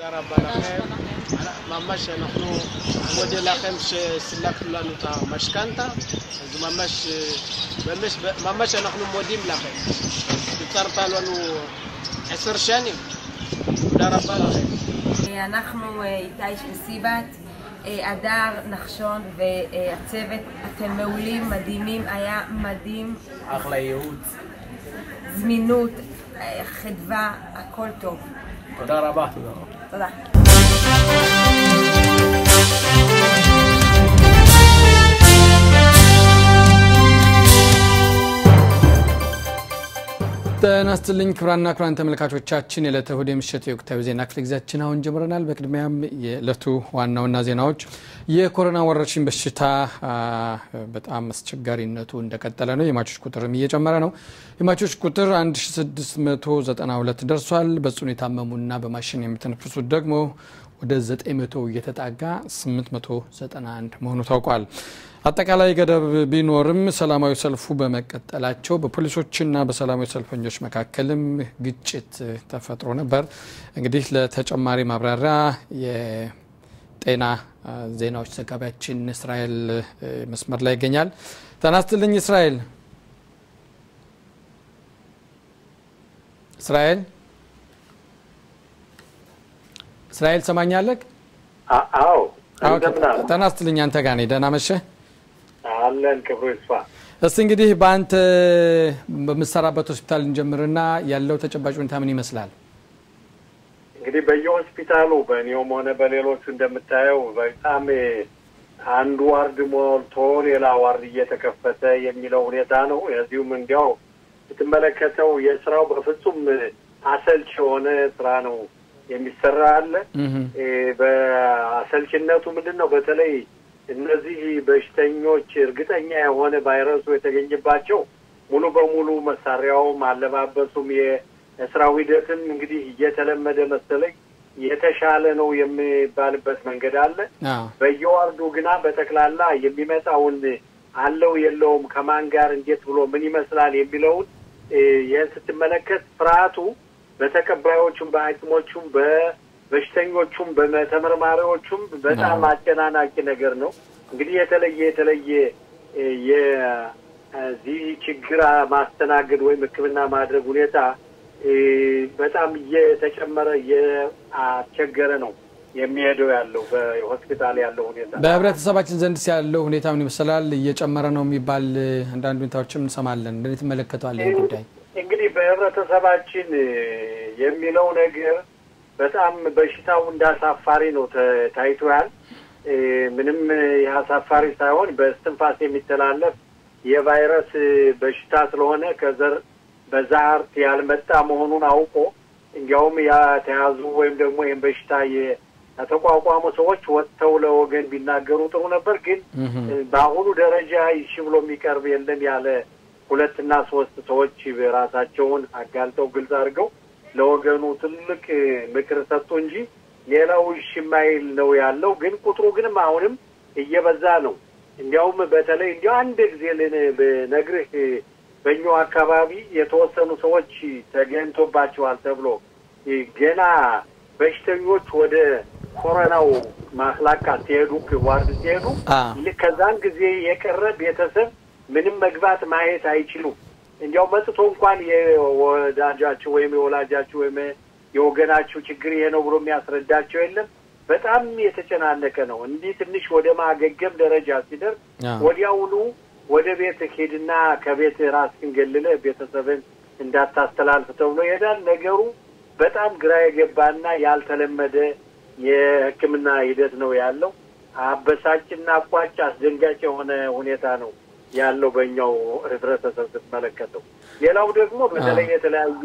رب العالمين ماماش نحن موديل اخم سلاك لانو تا مشكانتا ماماش نحن موديم لاخم بترطالو 10 سنين رب العالمين אנחנו איתי סיבת אדר נחשון והצוות אתם מעולים מדהימים היה מדהים אחלה ייעוץ זמינות חדווה הכל טוב תודה רבה תודה ተናስተልኝ ክብራና ክብራን ተመልካቾቻችን የለተሁድ የምሽት የወቅታዊ ዜና ክፍለ ጊዜያችን አሁን ጀምረናል በቅድሚያም የለቱ ዋናውና ዜናዎች የኮሮና ወረርሽኝ በሽታ በጣም አስቸጋሪነቱ እንደቀጠለ ነው የማቾች ቁጥርም እየጨመረ ነው የማቾች ቁጥር 1692 ደርሷል በጽኑ የታመሙና በማሽን የሚተነፍሱት ደግሞ ወደ 900 እየተጣጋ 891 መሆኑ ታውቋል አጠቃላይ ገደብ ቢኖርም ሰላማዊ ሰልፉ በመቀጠላቸው በፖሊሶችና በሰላማዊ ሰልፈኞች መካከልም ግጭት ተፈጥሮ ነበር እንግዲህ ለተጨማሪ ማብራሪያ የጤና ዜናዎች ዘጋቢያችን እስራኤል መስመር ላይ ይገኛል ተናስተልኝ እስራኤል ሰማኛለክ አዎ ተናስተልኝ አንተ ጋር ነኝ ደህና መሸህ አለን ክብሩ ይስፋ እስቲ እንግዲህ ባንተ በመሰራበት ሆስፒታል እንጀምርና ያለው ተጨባጭ ሁኔታ ምን ይመስላል እንግዲህ በየሆስፒታሉ በኒዮም ሆነ በሌሎቹ እንደምታየው በጣም አንዱ ዋርድ ሞልቶ ሌላ ዋርድ እየተከፈተ የሚለው ሁኔታ ነው እዚሁም እንዲያው ስትመለከተው የስራው በፍጹም አሰልች የሆነ ስራ ነው የሚሰራ አለ በአሰልችነቱ ምንድነው በተለይ እነዚህ በሽተኞች እርግጠኛ የሆነ ቫይረሱ የተገኘባቸው ሙሉ በሙሉ መሳሪያውም አለባበሱም የስራው ሂደትም እንግዲህ እየተለመደ መሰለኝ የተሻለ ነው የሚባልበት መንገድ አለ በየዋርዱ ግና በተክላላ የሚመጣውን አለው የለውም ከማን ጋር እንዴት ብሎ ምን ይመስላል የሚለውን ስትመለከት ፍራቱ በተቀባዮቹም በሐኪሞቹም በሽተኞቹም በተመርማሪዎቹም በጣም አጨናናቂ ነገር ነው እንግዲህ የተለየ የዚህ ችግር ማስተናገድ ወይ ሕክምና ማድረግ ሁኔታ በጣም እየተጨመረ የአስቸገረ ነው የሚሄደው ያለው በሆስፒታል ያለው ሁኔታ በህብረተሰባችን ዘንድ ያለው ሁኔታ ምን ይመስላል እየጨመረ ነው የሚባል አንዳንድ ሁኔታዎችም እንሰማለን እንዴት ተመለከቷል ይሄ ጉዳይ እንግዲህ በህብረተሰባችን የሚለው ነገር በጣም በሽታው እንዳሳፋሪ ነው ታይቷል ምንም ያሳፋሪ ሳይሆን በስትንፋስ የሚተላለፍ የቫይረስ በሽታ ስለሆነ ከዘር በዛርት ያልመጣ መሆኑን አውቆ እንግዲያውም ያ ተያዙ ወይም ደግሞ ይሄን በሽታ የተቋቋሙ ሰዎች ወጥተው ለወገን ቢናገሩ ጥሩ ነበር ግን በአሁኑ ደረጃ ይሽ ብሎ የሚቀርብ የለም ያለ 2 እና 3 ሰዎች በራሳቸውን አጋልጠው ግልጽ አድርገው ለወገኑ ትልቅ ምክር ሰጡ እንጂ ሌላው ሽማይል ነው ያለው ግን ቁጥሩ ግን አሁንም እየበዛ ነው እንዲያውም በተለይ እንዲያው አንድ ጊዜ ለነግርህ በእኛው አካባቢ የተወሰኑ ሰዎች ተገኝቶባቸዋል ተብሎ ገና በሽተኞች ወደ ኮሮናው ማክላካ ሲሄዱ ዋርድ ሲሄዱ ከዛን ጊዜ የቀረ ቤተሰብ ምንም መግባት ማየት አይችሉም እንዲያው መጥቶ እንኳን የወዳጃቸው ወይም የወላጃቸው ወይም የወገናቸው ችግር ይሄ ነው ብሎ የሚያስረዳቸው የለም በጣም የተጨናነቀ ነው እንዲህ ትንሽ ወደ ማገገም ደረጃ ሲደርስ ወዲያውኑ ወደ ቤት ሄድና ከቤት ራስን ገልለ ቤተሰብን እንዳታስተላልፍ ተብሎ ይሄዳል ነገሩ በጣም ግራ የገባና ያልተለመደ የሕክምና ሂደት ነው ያለው አበሳጭና አቋጭ አስደንጋጭ የሆነ ሁኔታ ነው ያለው በእኛው ህብረተሰብ ተመለከተው ሌላው ደግሞ በተለይ የተለያዩ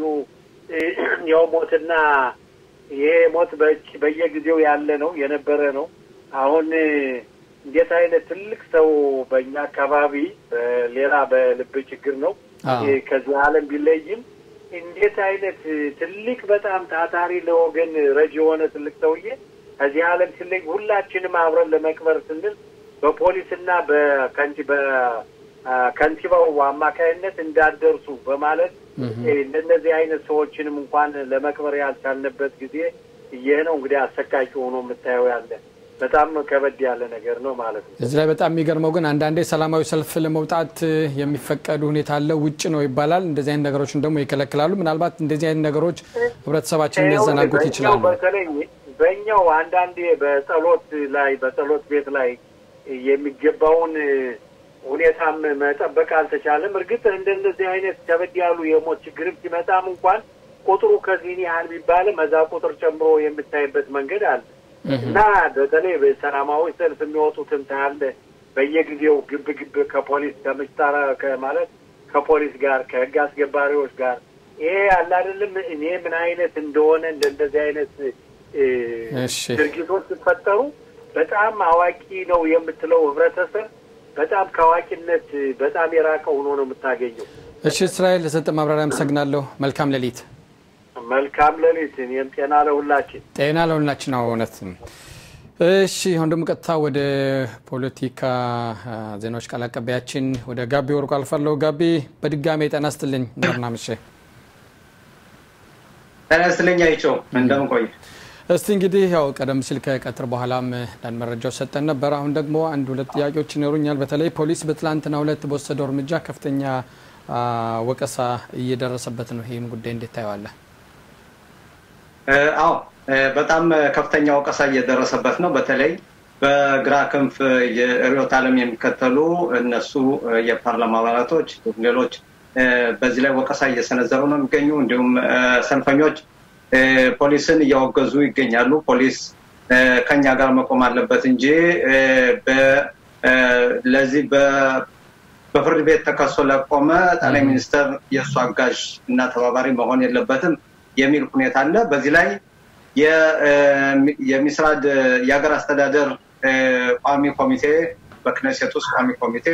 ያው ሞትና ይሄ ሞት በየጊዜው ያለ ነው የነበረ ነው አሁን እንዴት አይነት ትልቅ ሰው በእኛ አካባቢ ሌላ በልብ ችግር ነው ከዚህ ዓለም ቢለይም እንዴት አይነት ትልቅ በጣም ታታሪ ለወገን ረጅ የሆነ ትልቅ ሰውዬ ከዚህ ዓለም ሲለይ ሁላችንም አብረን ለመቅበር ስንል በፖሊስና በከንቲባው አማካይነት እንዳደርሱ በማለት እንደዚህ አይነት ሰዎችንም እንኳን ለመቅበር ያልቻልንበት ጊዜ ይሄ ነው እንግዲህ አሰቃቂ ሆኖ የምታየው ያለ በጣም ከበድ ያለ ነገር ነው ማለት ነው። እዚህ ላይ በጣም የሚገርመው ግን አንዳንዴ ሰላማዊ ሰልፍ ለመውጣት የሚፈቀዱ ሁኔታ አለ ውጭ ነው ይባላል። እንደዚህ አይነት ነገሮችን ደግሞ ይከለክላሉ። ምናልባት እንደዚህ አይነት ነገሮች ህብረተሰባችን ሊያዘናጉት ይችላሉ። በተለይ በእኛው አንዳንዴ በጸሎት ቤት ላይ የሚገባውን ሁኔታም መጠበቅ አልተቻለም። እርግጥ እንደዚህ አይነት ከበድ ያሉ የሞት ችግር ሲመጣም እንኳን ቁጥሩ ከዚህ ያህል ቢባልም እዛ ቁጥር ጨምሮ የምታይበት መንገድ አለ እና በተለይ በሰላማዊ ሰልፍ የሚወጡትን ታያለ በየጊዜው ግብ ከፖሊስ ከመጣራ ከማለት ከፖሊስ ጋር ከህግ አስከባሪዎች ጋር ይሄ አለ አይደለም እኔ ምን አይነት እንደሆነ እንደዚህ አይነት ድርጊቶች ሲፈጠሩ በጣም አዋቂ ነው የምትለው ህብረተሰብ በጣም ከዋቂነት በጣም የራቀ ሆኖ ነው የምታገኘው። እሺ እስራኤል ለሰጠ ማብራሪያ አመሰግናለሁ። መልካም ሌሊት። መልካም ሌሊት። እኔም ጤና ለሁላችን ነው እውነት። እሺ አሁን ደግሞ ቀጥታ ወደ ፖለቲካ ዜናዎች ቃል አቀባያችን ወደ ጋቢ ወርቁ አልፋለሁ። ጋቢ በድጋሚ ጤና ይስጥልኝ። እንደምናመሸ ጤና ይስጥልኝ አይቸው እንደምን ቆይ። እስቲ እንግዲህ ያው ቀደም ሲል ከቀጥር በኋላም ዳን መረጃው ሰጠን ነበር። አሁን ደግሞ አንድ ሁለት ጥያቄዎች ይኖሩኛል። በተለይ ፖሊስ በትላንትና ሁለት በወሰደው እርምጃ ከፍተኛ ወቀሳ እየደረሰበት ነው። ይሄም ጉዳይ እንዴት ታያዋለህ? አዎ በጣም ከፍተኛ ወቀሳ እየደረሰበት ነው። በተለይ በግራ ክንፍ የሪዮት ዓለም የሚከተሉ እነሱ የፓርላማ አባላቶች ሌሎች በዚህ ላይ ወቀሳ እየሰነዘሩ ነው የሚገኙ። እንዲሁም ሰልፈኞች ፖሊስን እያወገዙ ይገኛሉ። ፖሊስ ከኛ ጋር መቆም አለበት እንጂ ለዚህ በፍርድ ቤት ተከሶ ለቆመ ጠቅላይ ሚኒስትር የእሱ አጋዥ እና ተባባሪ መሆን የለበትም የሚል ሁኔታ አለ። በዚህ ላይ የሚስራድ የሀገር አስተዳደር ቋሚ ኮሚቴ በክነሴት ውስጥ ቋሚ ኮሚቴ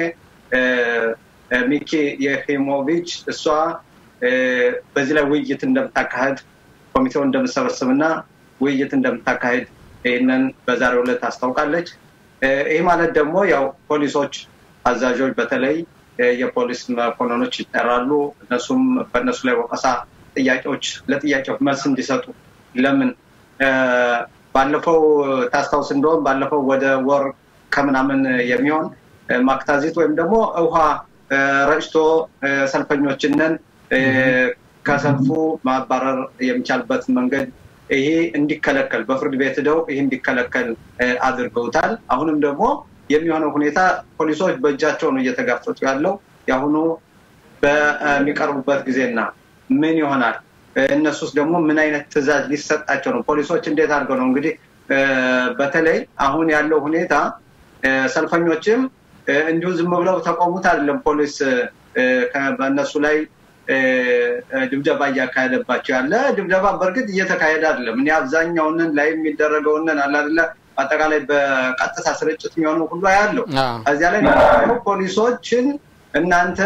ሚኪ የሂሞቪች እሷ በዚህ ላይ ውይይት እንደምታካሄድ ኮሚቴው እንደምሰበስብና ውይይት እንደምታካሄድ ይሄንን በዛሬው ዕለት አስታውቃለች። ይሄ ማለት ደግሞ ያው ፖሊሶች አዛዦች በተለይ የፖሊስ መኮንኖች ይጠራሉ። እነሱም በእነሱ ላይ ወቀሳ ለጥያቄዎች መልስ እንዲሰጡ ለምን ባለፈው ታስታውስ እንደሆነ ባለፈው ወደ ወር ከምናምን የሚሆን ማክታዚት ወይም ደግሞ ውሃ ረጭቶ ሰልፈኞችንን ከሰልፉ ማባረር የሚቻልበት መንገድ ይሄ እንዲከለከል በፍርድ ቤት ሄደው ይሄ እንዲከለከል አድርገውታል። አሁንም ደግሞ የሚሆነው ሁኔታ ፖሊሶች በእጃቸው ነው እየተጋፈጡ ያለው። ያሁኑ በሚቀርቡበት ጊዜና ምን ይሆናል እነሱስ ደግሞ ምን አይነት ትዕዛዝ ሊሰጣቸው ነው? ፖሊሶች እንዴት አድርገው ነው እንግዲህ በተለይ አሁን ያለው ሁኔታ ሰልፈኞችም እንዲሁ ዝም ብለው ተቆሙት አይደለም። ፖሊስ በእነሱ ላይ ድብደባ እያካሄደባቸው ያለ ድብደባ በርግጥ እየተካሄደ አይደለም። እኔ አብዛኛውን ላይ የሚደረገውን አላደለ አጠቃላይ በቀጥታ ስርጭት የሚሆነው ሁሉ ያለው እዚያ ላይ ፖሊሶችን እናንተ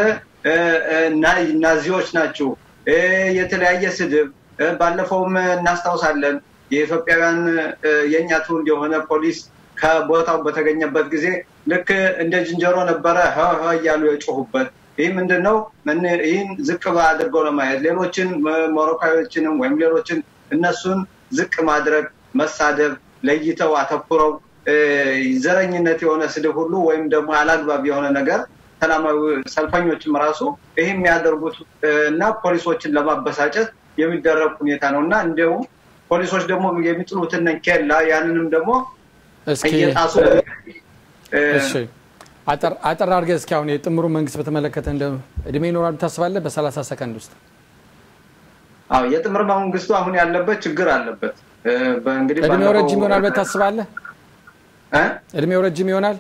ናዚዎች ናችሁ የተለያየ ስድብ ባለፈውም እናስታውሳለን። የኢትዮጵያውያን የኛ ትውልድ የሆነ ፖሊስ ከቦታው በተገኘበት ጊዜ ልክ እንደ ዝንጀሮ ነበረ እያሉ የጮሁበት። ይህ ምንድነው? ይህን ዝቅ አድርገው ለማየት ሌሎችን ሞሮካዎችንም ወይም ሌሎችን እነሱን ዝቅ ማድረግ መሳደብ ለይተው አተኩረው ዘረኝነት የሆነ ስድብ ሁሉ ወይም ደግሞ አላግባብ የሆነ ነገር ሰላማዊ ሰልፈኞችም ራሱ ይሄ የሚያደርጉት እና ፖሊሶችን ለማበሳጨት የሚደረግ ሁኔታ ነውና እንደው ፖሊሶች ደግሞ የሚጥሉትን ኬላ ያንንም ደግሞ እየጣሱ እሺ አጠር አድርገህ እስኪ አሁን የጥምሩ መንግስት በተመለከተ እንደ እድሜ ይኖራል ታስባለህ? በ30 ሰከንድ ውስጥ አዎ የጥምሩ መንግስቱ አሁን ያለበት ችግር አለበት። በእንግዲህ እድሜው ረጅም ይሆናል ታስባለህ? እድሜው ረጅም ይሆናል?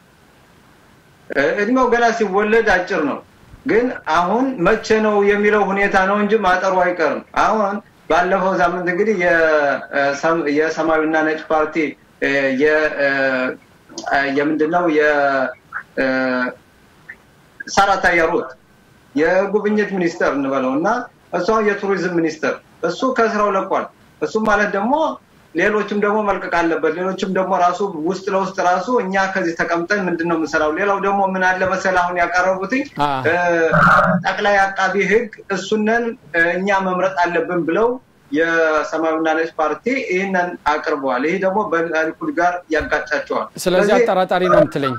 እድሜው ገና ሲወለድ አጭር ነው። ግን አሁን መቼ ነው የሚለው ሁኔታ ነው እንጂ ማጠሩ አይቀርም። አሁን ባለፈው ሳምንት እንግዲህ የሰማያዊና ነጭ ፓርቲ የምንድነው ሳራታ ያሩት የጉብኝት ሚኒስተር እንበለውና እሱ የቱሪዝም ሚኒስተር እሱ ከስራው ለቋል። እሱ ማለት ደግሞ ሌሎችም ደግሞ መልቀቅ አለበት። ሌሎችም ደግሞ ራሱ ውስጥ ለውስጥ ራሱ እኛ ከዚህ ተቀምጠን ምንድነው የምንሰራው? ሌላው ደግሞ ምን አለ መሰል አሁን ያቀረቡት ጠቅላይ አቃቢ ህግ እሱነን እኛ መምረጥ አለብን ብለው የሰማያዊና ነጭ ፓርቲ ይሄንን አቅርቧል። ይሄ ደግሞ በሊኩድ ጋር ያጋጫቸዋል። ስለዚህ አጠራጣሪ ነው የምትለኝ?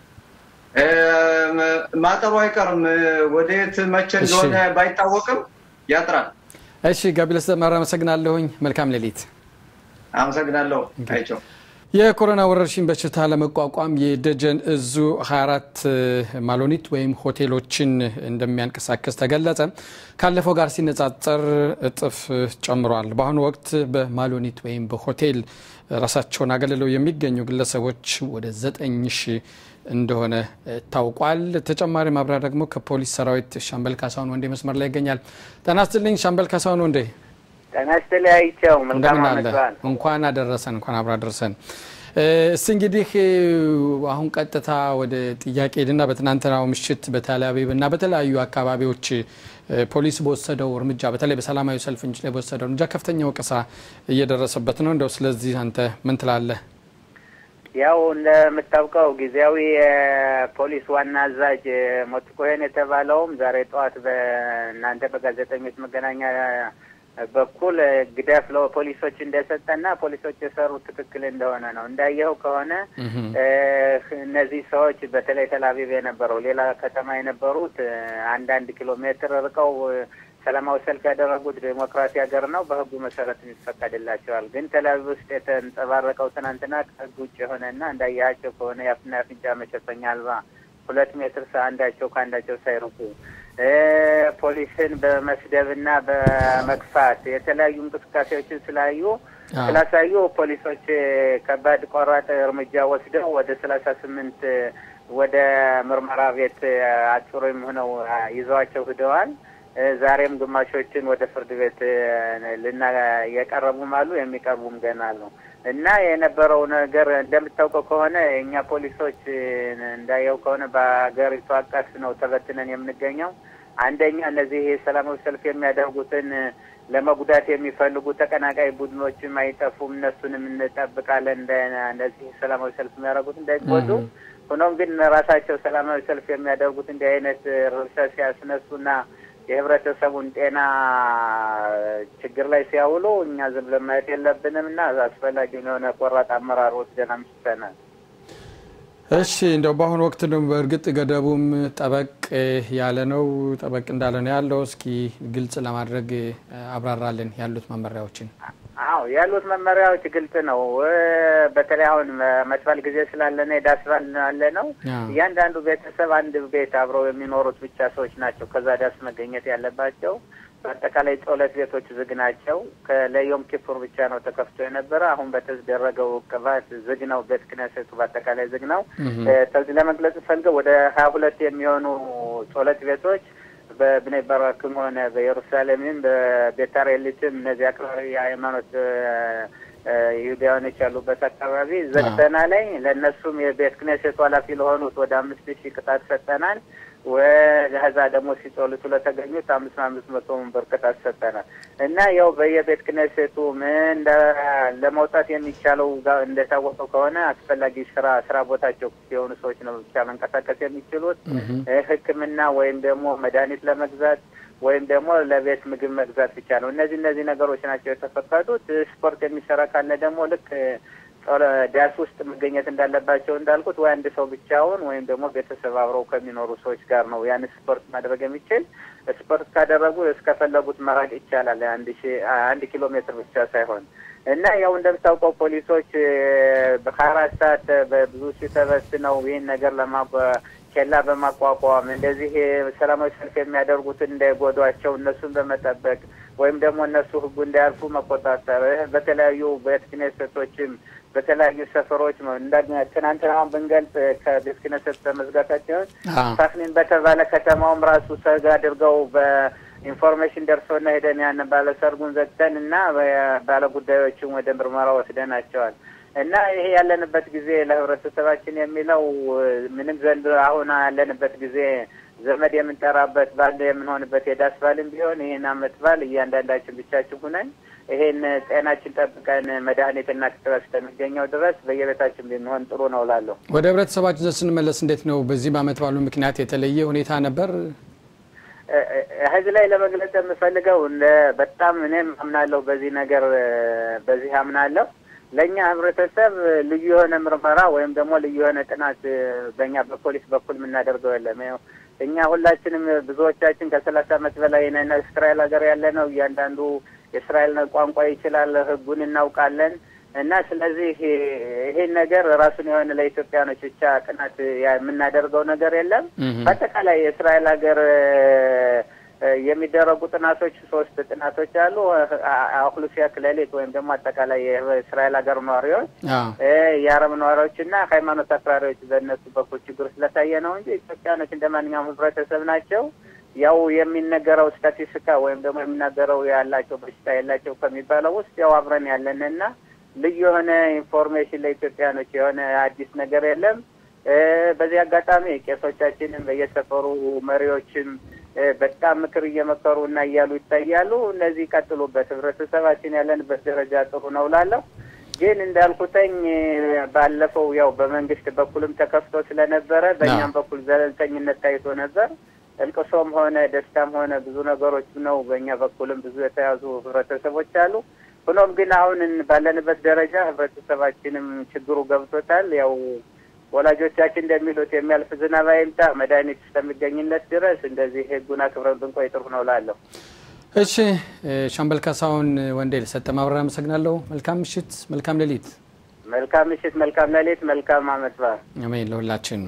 ማጠሩ አይቀርም። ወዴት መቼ እንደሆነ ባይታወቅም ያጥራል። እሺ ጋቢለስ ተማራ መሰግናለሁኝ። መልካም ሌሊት። አመሰግናለሁ። አይቸው የኮሮና ወረርሽኝ በሽታ ለመቋቋም የደጀን እዙ 24 ማሎኒት ወይም ሆቴሎችን እንደሚያንቀሳቅስ ተገለጸ። ካለፈው ጋር ሲነጻጸር እጥፍ ጨምሯል። በአሁኑ ወቅት በማሎኒት ወይም በሆቴል ራሳቸውን አገልለው የሚገኙ ግለሰቦች ወደ 9000 እንደሆነ ታውቋል። ተጨማሪ ማብራሪያ ደግሞ ከፖሊስ ሰራዊት ሻምበል ካሳሁን ወንዴ መስመር ላይ ይገኛል። ጤና ይስጥልኝ ሻምበል ካሳሁን ወንዴ። ጤና ይስጥልኝ አይቸው። መልካም አመት። እንኳን አደረሰን። እንኳን አብራ ደረሰን። እንግዲህ አሁን ቀጥታ ወደ ጥያቄ ልና በትናንትናው ምሽት በቴል አቪቭ እና በተለያዩ አካባቢዎች ፖሊስ በወሰደው እርምጃ በተለይ በሰላማዊ ሰልፈኞች ላይ በወሰደው እርምጃ ከፍተኛ ወቀሳ እየደረሰበት ነው። እንደው ስለዚህ አንተ ምን ትላለህ? ያው እንደምታውቀው ጊዜያዊ ፖሊስ ዋና አዛዥ ሞት ኮሄን የተባለውም ዛሬ ጠዋት በእናንተ በጋዜጠኞች መገናኛ በኩል ግዳፍ ለፖሊሶች እንደሰጠና ፖሊሶች የሰሩት ትክክል እንደሆነ ነው። እንዳየው ከሆነ እነዚህ ሰዎች በተለይ ቴል አቪቭ የነበረው ሌላ ከተማ የነበሩት አንድ ኪሎ ሜትር ርቀው ሰላማዊ ሰልፍ ያደረጉት ዴሞክራሲ ሀገር ነው፣ በህጉ መሰረት ይፈቀድላቸዋል። ግን ቴል አቪቭ ውስጥ የተንጸባረቀው ትናንትና ከህግ ውጭ የሆነና እንዳያቸው ከሆነ የአፍና አፍንጫ መሸፈኛ አልባ 2 ሜትር አንዳቸው ከአንዳቸው ሳይርቁ ፖሊስን በመስደብና በመግፋት የተለያዩ እንቅስቃሴዎችን ስላሳዩ ፖሊሶች ከባድ ቆራጥ እርምጃ ወስደው ወደ 38 ወደ ምርመራ ቤት አጥሮም ሆነው ይዘዋቸው ሄደዋል። ዛሬም ግማሾችን ወደ ፍርድ ቤት የቀረቡም አሉ፣ የሚቀርቡም ገና አሉ። እና የነበረው ነገር እንደምታውቀው ከሆነ የኛ ፖሊሶች እንዳየው ከሆነ በአገሪቱ አቀፍ ነው ተበትነን የምንገኘው። አንደኛ እነዚህ ሰላማዊ ሰልፍ የሚያደርጉትን ለመጉዳት የሚፈልጉ ተቀናቃይ ቡድኖችም አይጠፉም፣ እነሱንም እንጠብቃለን እንደዚህ ሰላማዊ ሰልፍ የሚያደርጉት እንዳይጎዱ። ሆኖም ግን ራሳቸው ሰላማዊ ሰልፍ የሚያደርጉት እንዲህ አይነት ርዕሰ ሲያስነሱና የህብረተሰቡን ጤና ችግር ላይ ሲያውሉ እኛ ዝም ብለን ማየት የለብንምና አስፈላጊ የሆነ ቆራጥ አመራር ወስደን አምጥተናል። እሺ እንደው በአሁኑ ወቅት ነው በእርግጥ ገደቡም ጠበቅ ያለ ነው፣ ጠበቅ እንዳለ ነው ያለው። እስኪ ግልጽ ለማድረግ አብራራልን ያሉት መመሪያዎችን። አዎ ያሉት መመሪያዎች ግልጽ ነው። በተለይ አሁን መጥፋል ጊዜ ስላለነ ዳስባል አለ ነው። እያንዳንዱ ቤተሰብ አንድ ቤት አብረው የሚኖሩት ብቻ ሰዎች ናቸው ከዛ ዳስ መገኘት ያለባቸው። በአጠቃላይ ጸሎት ቤቶች ዝግ ናቸው። ለዮም ኪፑር ብቻ ነው ተከፍቶ የነበረ። አሁን በተደረገው ቅባት ዝግ ነው። ቤተ ክህነቱ በአጠቃላይ ዝግ ነው። ስለዚህ ለመግለጽ ፈልገው ወደ 22 የሚሆኑ ጸሎት ቤቶች በብኔ በራክም ሆነ በኢየሩሳሌምም በቤታሬሊትም እነዚህ አክራሪ ሃይማኖት ይሁዳውያኖች ያሉበት አካባቢ ዘግተናል። ለእነሱም የቤተ ክህነቱ ኃላፊ ለሆኑት ወደ 5000 ቅጣት ሰጠናል። ወዛ ደግሞ ሲጾልቱ ለተገኙት 500 ብር ቅጣት ሰጠናል። እና ያው በየቤተ ክህነቱ ምን ለመውጣት የሚቻለው እንደታወቀው ከሆነ አስፈላጊ ስራ ቦታቸው የሆኑ ሰዎች ነው ብቻ መንቀሳቀስ የሚችሉት። ሕክምና ወይም ደግሞ መድኃኒት ለመግዛት ወይም ደግሞ ለቤት ምግብ መግዛት ብቻ ነው። እነዚህ ነገሮች ናቸው የተፈቀዱት። ስፖርት የሚሰራ ካለ ደግሞ ልክ ዳስ ውስጥ መገኘት እንዳለባቸው እንዳልኩት ወይ አንድ ሰው ብቻውን ወይም ደግሞ ቤተሰብ አብረው ከሚኖሩ ሰዎች ጋር ነው ያን ስፖርት ማድረግ የሚችል። ስፖርት ካደረጉ እስከፈለጉት መራቅ ይቻላል፣ 1 ኪሎ ሜትር ብቻ ሳይሆን። እና ያው እንደምታውቀው ፖሊሶች በ24 ሰዓት በብዙ ሲተበስነው ይህን ነገር ኬላ በማቋቋም እንደዚህ ሰላማዊ ሰልፍ የሚያደርጉትን እንዳይጎዷቸው እነሱን በመጠበቅ ወይም ደግሞ እነሱ ህጉ እንዳያልፉ መቆጣጠር በተለያዩ ቤተ ክህነቶችም በተለያዩ ሰፈሮች ነው። ትናንትና ብንገልጽ ከቤተ ክህነት ተመዝጋታቸውን ሳፍኒን በተባለ ከተማውም ራሱ ሰጋ አድርገው በኢንፎርሜሽን ደርሶና ሄደን ያን ባለሰርጉን ዘግተን እና ባለጉዳዮችን ወደ ምርመራ ወስደናቸዋል። እና ይሄ ያለንበት ጊዜ ለህብረተሰባችን የሚለው ምንም ዘንድ አሁን ያለንበት ጊዜ ዘመድ የምንጠራበት ባል የምንሆንበት የዳስ ባልም ቢሆን ይሄን አመት ባል እያንዳንዳችን ብቻችን ሆነን ይሄን ጤናችን ጠብቀን መድኃኒትና ክትባት እስከሚገኘው ድረስ በየቤታችን ቢሆን ጥሩ ነው እላለሁ። ወደ ህብረተሰባችን ስንመለስ እንዴት ነው በዚህ በአመት ባሉ ምክንያት የተለየ ሁኔታ ነበር? ህዝብ ላይ ለመግለጽ የምፈልገው በጣም እኔም አምናለሁ በዚህ ነገር በዚህ አምናለሁ ለኛ ህብረተሰብ ልዩ የሆነ ምርመራ ወይም ደግሞ ልዩ የሆነ ጥናት በእኛ በፖሊስ በኩል የምናደርገው የለም እኛ ሁላችንም ብዙዎቻችን ከ30 ዓመት በላይ ነን እስራኤል ሀገር ያለነው እያንዳንዱ የእስራኤል ቋንቋ ይችላል ህጉን እናውቃለን እና ስለዚህ ይሄን ነገር ራሱን የሆነ ለኢትዮጵያኖች ብቻ ጥናት የምናደርገው ነገር የለም በአጠቃላይ የእስራኤል ሀገር የሚደረጉ ጥናቶች 3 ጥናቶች አሉ አክሉሲያ ክለሌት ወይም ደግሞ አጠቃላይ የእስራኤል ሀገር ነዋሪዎች የአረብ ነዋሪዎችና ሃይማኖት አክራሪዎች በእነሱ በኩል ችግር ስለታየ ነው እንጂ ኢትዮጵያኖች እንደማንኛውም ህብረተሰብ ናቸው ያው የሚነገረው ስታቲስቲካ ወይም ደግሞ የሚነገረው ያላቸው በሽታ ያላቸው ከሚባለው ውስጥ ያው አብረን ያለንና ልዩ የሆነ ኢንፎርሜሽን ለኢትዮጵያኖች የሆነ አዲስ ነገር የለም በዚህ አጋጣሚ ቄሶቻችንን በየሰፈሩ መሪዎችም በጣም ምክር እየመከሩና እያሉ ይታያሉ እነዚህ ቀጥሉበት ህብረተሰባችን ያለንበት ደረጃ ጥሩ ነው ላለው ግን እንዳልኩተኝ ባለፈው ያው በመንግስት በኩልም ተከፍቶ ስለነበረ በእኛም በኩል ዘለልተኝነት ታይቶ ነበር እልቅሶም ሆነ ደስታም ሆነ ብዙ ነገሮች ነው በእኛ በኩልም ብዙ የተያዙ ህብረተሰቦች አሉ ሆኖም ግን አሁን ባለንበት ደረጃ ህብረተሰባችንም ችግሩ ገብቶታል ያው ወላጆቻችን እንደሚሉት የሚያልፍ ዝናብ አይምጣ መድኃኒት እስከሚገኝለት ድረስ እንደዚህ ህጉን አክብረን ብንቆይ ጥሩ ነው ላለው እሺ ሻምበል ካሳሁን ወንዴል ሰጠ ማብራሪያ አመሰግናለሁ መልካም ምሽት መልካም ሌሊት መልካም ሌሊት መልካም አመት በዓል አሜን ለሁላችን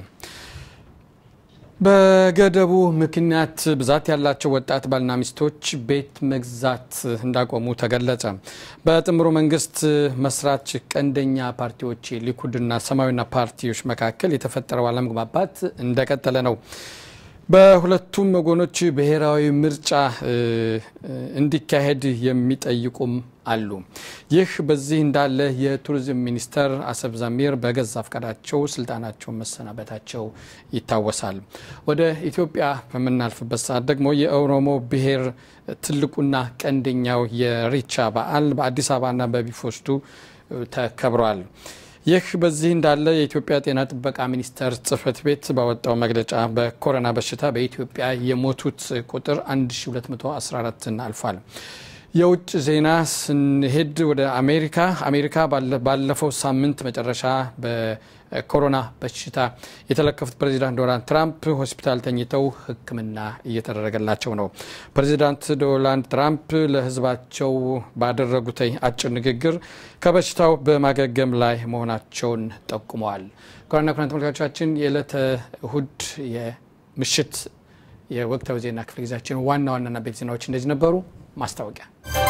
በገደቡ ምክንያት ብዛት ያላቸው ወጣት ባልና ሚስቶች ቤት መግዛት እንዳቆሙ ተገለጸ በጥምሩ መንግስት መስራች ቀንደኛ ፓርቲዎች ሊኩድና ሰማያዊና ፓርቲዎች መካከል የተፈጠረው አለመግባባት እንደቀጠለ ነው በሁለቱም ወገኖች ብሔራዊ ምርጫ እንዲካሄድ የሚጠይቁም አሉ ይህ በዚህ እንዳለ የቱሪዝም ሚኒስተር አሰብ ዛሚር በገዛ ፈቃዳቸው ስልጣናቸውን መሰናበታቸው ይታወሳል ወደ ኢትዮጵያ በመናልፍበት ሰዓት ደግሞ የኦሮሞ ብሔር ትልቁና ቀንደኛው የሪቻ በዓል በአዲስ አበባና በቢፎስቱ ተከብሯል ይህ በዚህ እንዳለ የኢትዮጵያ ጤና ጥበቃ ሚኒስተር ጽህፈት ቤት ባወጣው መግለጫ በኮሮና በሽታ በኢትዮጵያ የሞቱት ቁጥር 1214 አልፏል የውጭ ዜና ስንሄድ ወደ አሜሪካ ባለፈው ሳምንት መጨረሻ በኮሮና በሽታ የተለከፉት ፕሬዚዳንት ዶናልድ ትራምፕ ሆስፒታል ተኝተው ህክምና እየተደረገላቸው ነው ፕሬዚዳንት ዶናልድ ትራምፕ ለህዝባቸው ባደረጉት አጭር ንግግር ከበሽታው በማገገም ላይ መሆናቸውን ጠቁመዋል ኮሮና ተመልካቾቻችን የዕለተ እሁድ የምሽት የወቅታዊ ዜና ክፍለ ጊዜያችን ዋና ቤት ዜናዎች እንደዚህ ነበሩ ማስታወቂያ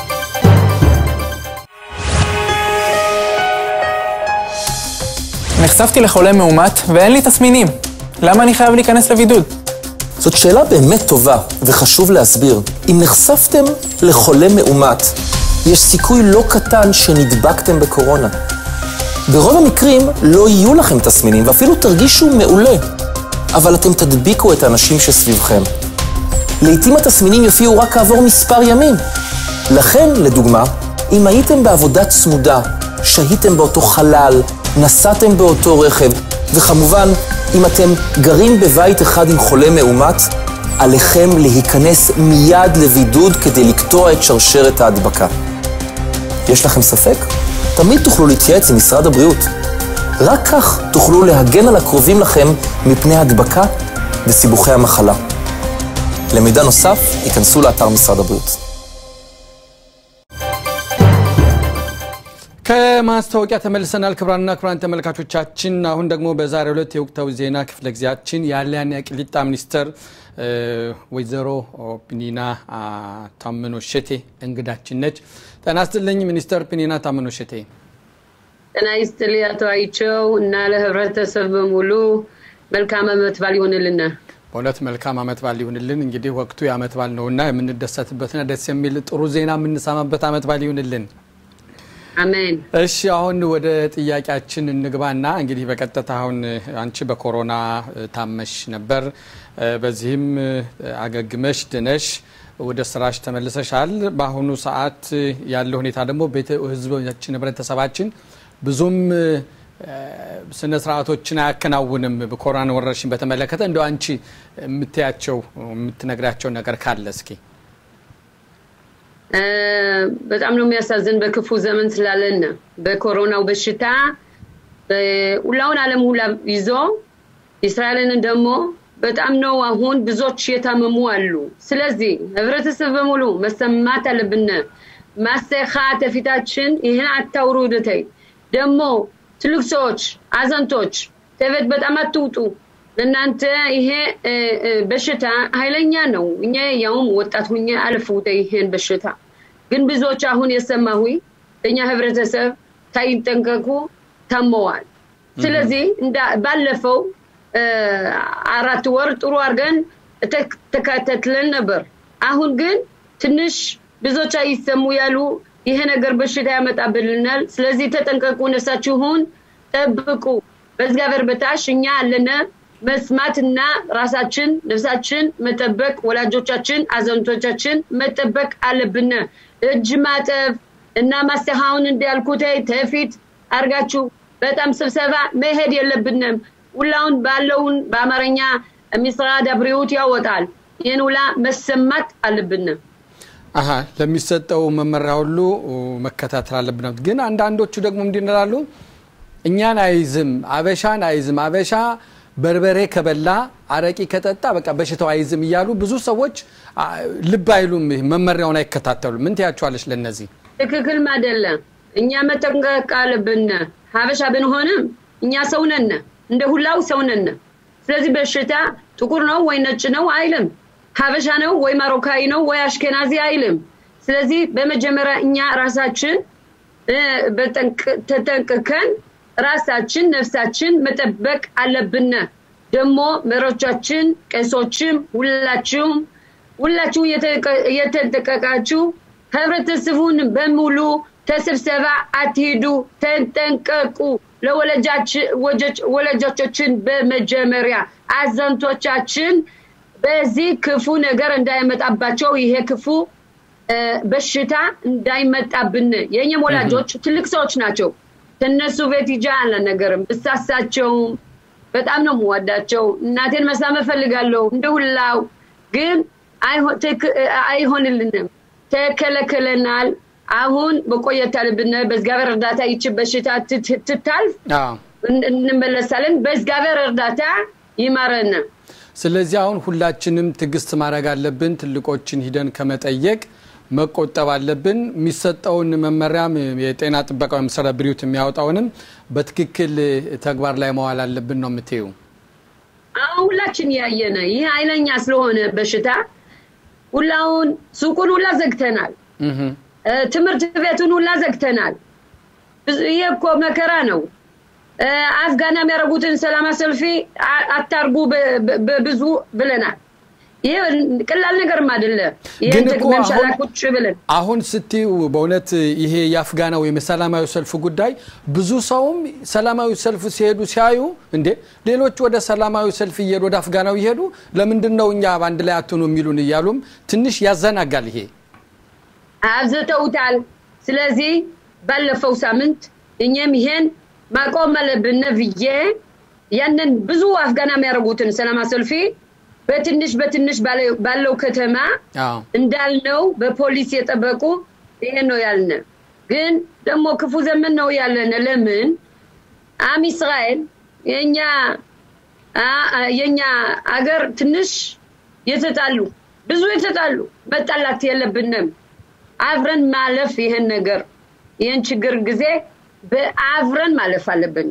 נחשפתי לחולה מאומת ואין לי תסמינים. למה אני חייב להיכנס לבידוד? זאת שאלה באמת טובה וחשוב להסביר. אם נחשפתם לחולה מאומת, יש סיכוי לא קטן שנדבקתם בקורונה. ברוב המקרים לא יהיו לכם תסמינים ואפילו תרגישו מעולה, אבל אתם תדביקו את האנשים שסביבכם. לעתים התסמינים יופיעו רק כעבור מספר ימים. לכן, לדוגמה, אם הייתם בעבודה צמודה, שהיתם באותו חלל, נסעתם באותו רכב, וכמובן, אם אתם גרים בבית אחד עם חולה מאומת, עליכם להיכנס מיד לבידוד כדי לקטוע את שרשרת ההדבקה. יש לכם ספק? תמיד תוכלו להתייעץ עם משרד הבריאות. רק כך תוכלו להגן על הקרובים לכם מפני הדבקה וסיבוכי המחלה. למידע נוסף, ייכנסו לאתר משרד הבריאות. ከማስታወቂያ ተመልሰናል ክብራንና ክብራን ተመልካቾቻችን አሁን ደግሞ በዛሬው ዕለት የወቅታዊ ዜና ክፍለ ጊዜያችን ያለያን የቅሊጣ ሚኒስተር ወይዘሮ ፒኒና ታመኖ ሸቴ እንግዳችን ነች ጤና ይስጥልኝ ሚኒስተር ፒኒና ታመኖ ሸቴ ጤና ይስጥልኝ አቶ አይቸው እና ለህብረተሰብ በሙሉ መልካም አመት በዓል ይሁንልን በእውነት መልካም አመት በዓል ይሁንልን እንግዲህ ወቅቱ የአመት በዓል ነውና የምንደሰትበትና ደስ የሚል ጥሩ ዜና የምንሰማበት አመት በዓል ይሁንልን አሜን እሺ አሁን ወደ ጥያቄያችን እንግባና እንግዲህ በቀጥታ አሁን አንቺ በኮሮና ታመሽ ነበር በዚህም አገግመሽ ድነሽ ወደ ስራሽ ተመልሰሻል በአሁኑ ሰዓት ያለው ሁኔታ ደግሞ ህዝባችን ህብረተሰባችን ብዙም ስነ ስርዓቶችን አያከናውንም በኮሮና ወረርሽኝ በተመለከተ እንደው አንቺ የምትያቸው የምትነግራቸው ነገር ካለ እስኪ በጣም ነው የሚያሳዝን በክፉ ዘመን ስላለን በኮሮናው በሽታ ሁላውን ዓለም ሁላ ይዞ እስራኤልን ደግሞ በጣም ነው አሁን ብዙዎች የታመሙ አሉ ስለዚህ ህብረተሰብ በሙሉ መሰማት አለብን ማስተኻ ተፊታችን ይሄን አታውሩደተይ ደግሞ ትልቅ ሰዎች አዛንቶች ተበት በጣም አትውጡ ለናንተ ይሄ በሽታ ኃይለኛ ነው እኛ ያውም ወጣት ሆኜ አልፈውተ ይሄን በሽታ ግን ብዙዎች አሁን የሰማሁ እኛ ህብረተሰብ ታይጠንቀቁ ታመዋል ስለዚህ ባለፈው 4 ወር ጥሩ አርገን ተከታተልን ነበር አሁን ግን ትንሽ ብዙዎች አይሰሙ ያሉ ይሄ ነገር በሽታ ያመጣብልናል ስለዚህ ተጠንቀቁ ነፍሳችሁን ጠብቁ በእግዚአብሔር በታች እኛ አለና መስማትና ራሳችን ነፍሳችን መጠበቅ ወላጆቻችን አዛውንቶቻችን መጠበቅ አለብን እጅ ማጠብ እና ማስተሃውን እንዲያልኩት ተፊት አርጋችሁ በጣም ስብሰባ መሄድ የለብንም ሁላውን ባለውን በአማርኛ ሚስራድ አብሪውት ያወጣል የኑላ መሰማት አለብን አሃ ለሚሰጠው መመሪያ ሁሉ መከታተል አለብን ግን አንዳንዶቹ ደግሞ እንዲነራሉ እኛን አይዝም አበሻን አይዝም አበሻ በርበሬ ከበላ አረቂ ከጠጣ በቃ በሽታው አይዝም ይያሉ ብዙ ሰዎች ልብ አይሉም መመሪያውን አይከታተሉ ምን ታያቸዋለሽ ለነዚህ ትክክል ማደለ እኛ መጠንቀቅ አለብን ሀበሻ ብንሆንም እኛ ሰው ነን እንደ ሁላው ሰው ነን ስለዚህ በሽታ ጥቁር ነው ወይ ነጭ ነው አይልም ሀበሻ ነው ወይ ማሮካይ ነው ወይ አሽከናዚ አይልም ስለዚህ በመጀመሪያ እኛ ራሳችን ተጠንቅቀን ራሳችን ነፍሳችን መጠበቅ አለብን ደግሞ መሮቻችን ቀሶችም ሁላችሁ የተጠቀቃችሁ ህብረተሰቡን በሙሉ ተሰብሰባ አትሂዱ ተጠንቀቁ ለወላጆቻችን በመጀመሪያ አዛንቶቻችን በዚህ ክፉ ነገር እንዳይመጣባቸው ይሄ ክፉ በሽታ እንዳይመጣብን የኛ ወላጆች ትልቅ ሰዎች ናቸው ተነሱ ቤት ይጃላ ነገርም እሳሳቸው በጣም ነው ወዳቸው እናቴን መስማት ፈልጋለሁ እንደሁላው ግን አይሆንልንም ተከለከለናል አሁን በቆየት አለብን በእግዚአብሔር እርዳታ ይች በሽታ ትታልፍ እንመለሳለን በእግዚአብሔር እርዳታ ይማረን ስለዚህ አሁን ሁላችንም ትግስት ማድረግ አለብን ትልቆችን ሂደን ከመጠየቅ መቆጠብ አለብን የሚሰጠውን መመሪያም የጤና ጥበቃው መስሪያ ብሪውት የሚያወጣውንም በትክክል ተግባር ላይ ማዋል አለብን ነው የምትዩ ሁላችን ያየነ ይሄ አይለኛ ስለሆነ በሽታ ሁላውን ሱቁን ሁላ ዘግተናል ትምርት ቤቱን ሁላ ዘግተናል ይሄኮ መከራ ነው አፍጋና የሚያረጉትን ሰላም ሰልፊ አታርጉ በብዙ ብለናል ይሄ ቀላል ነገር ማደለ ይሄ ተግመም ሻላቁጭ ብለን አሁን ስትዩ በእውነት ይሄ ያፍጋናው የሰላማዊ ሰልፍ ጉዳይ ብዙ ሰውም ሰላማዊ ሰልፍ ሲሄዱ ሲያዩ እንዴ ሌሎች ወደ ሰላማዊ ሰልፍ ይሄዱ ወደ አፍጋናው ይሄዱ ለምንድነው እኛ ባንድ ላይ አትኑ የሚሉን ይያሉም ትንሽ ያዘናጋል ይሄ አዘተውታል ስለዚህ ባለፈው ሳምንት እኛም ይሄን ማቆም አለብን ብዬ ያንን ብዙ አፍጋና የሚያረጉትን ሰላም ሰልፊ በትንሽ ባለው ከተማ እንዳልነው በፖሊስ የጠበቁ ይሄ ነው ያልነ ግን ደግሞ ክፉ ዘመን ነው ያለነ ለምን እስራኤል የኛ አገር ትንሽ የተጣሉ ብዙ የተጣሉ መጣላት የለብንም አብረን ማለፍ ይሄን ነገር ይሄን ችግር ጊዜ በአብረን ማለፍ አለብን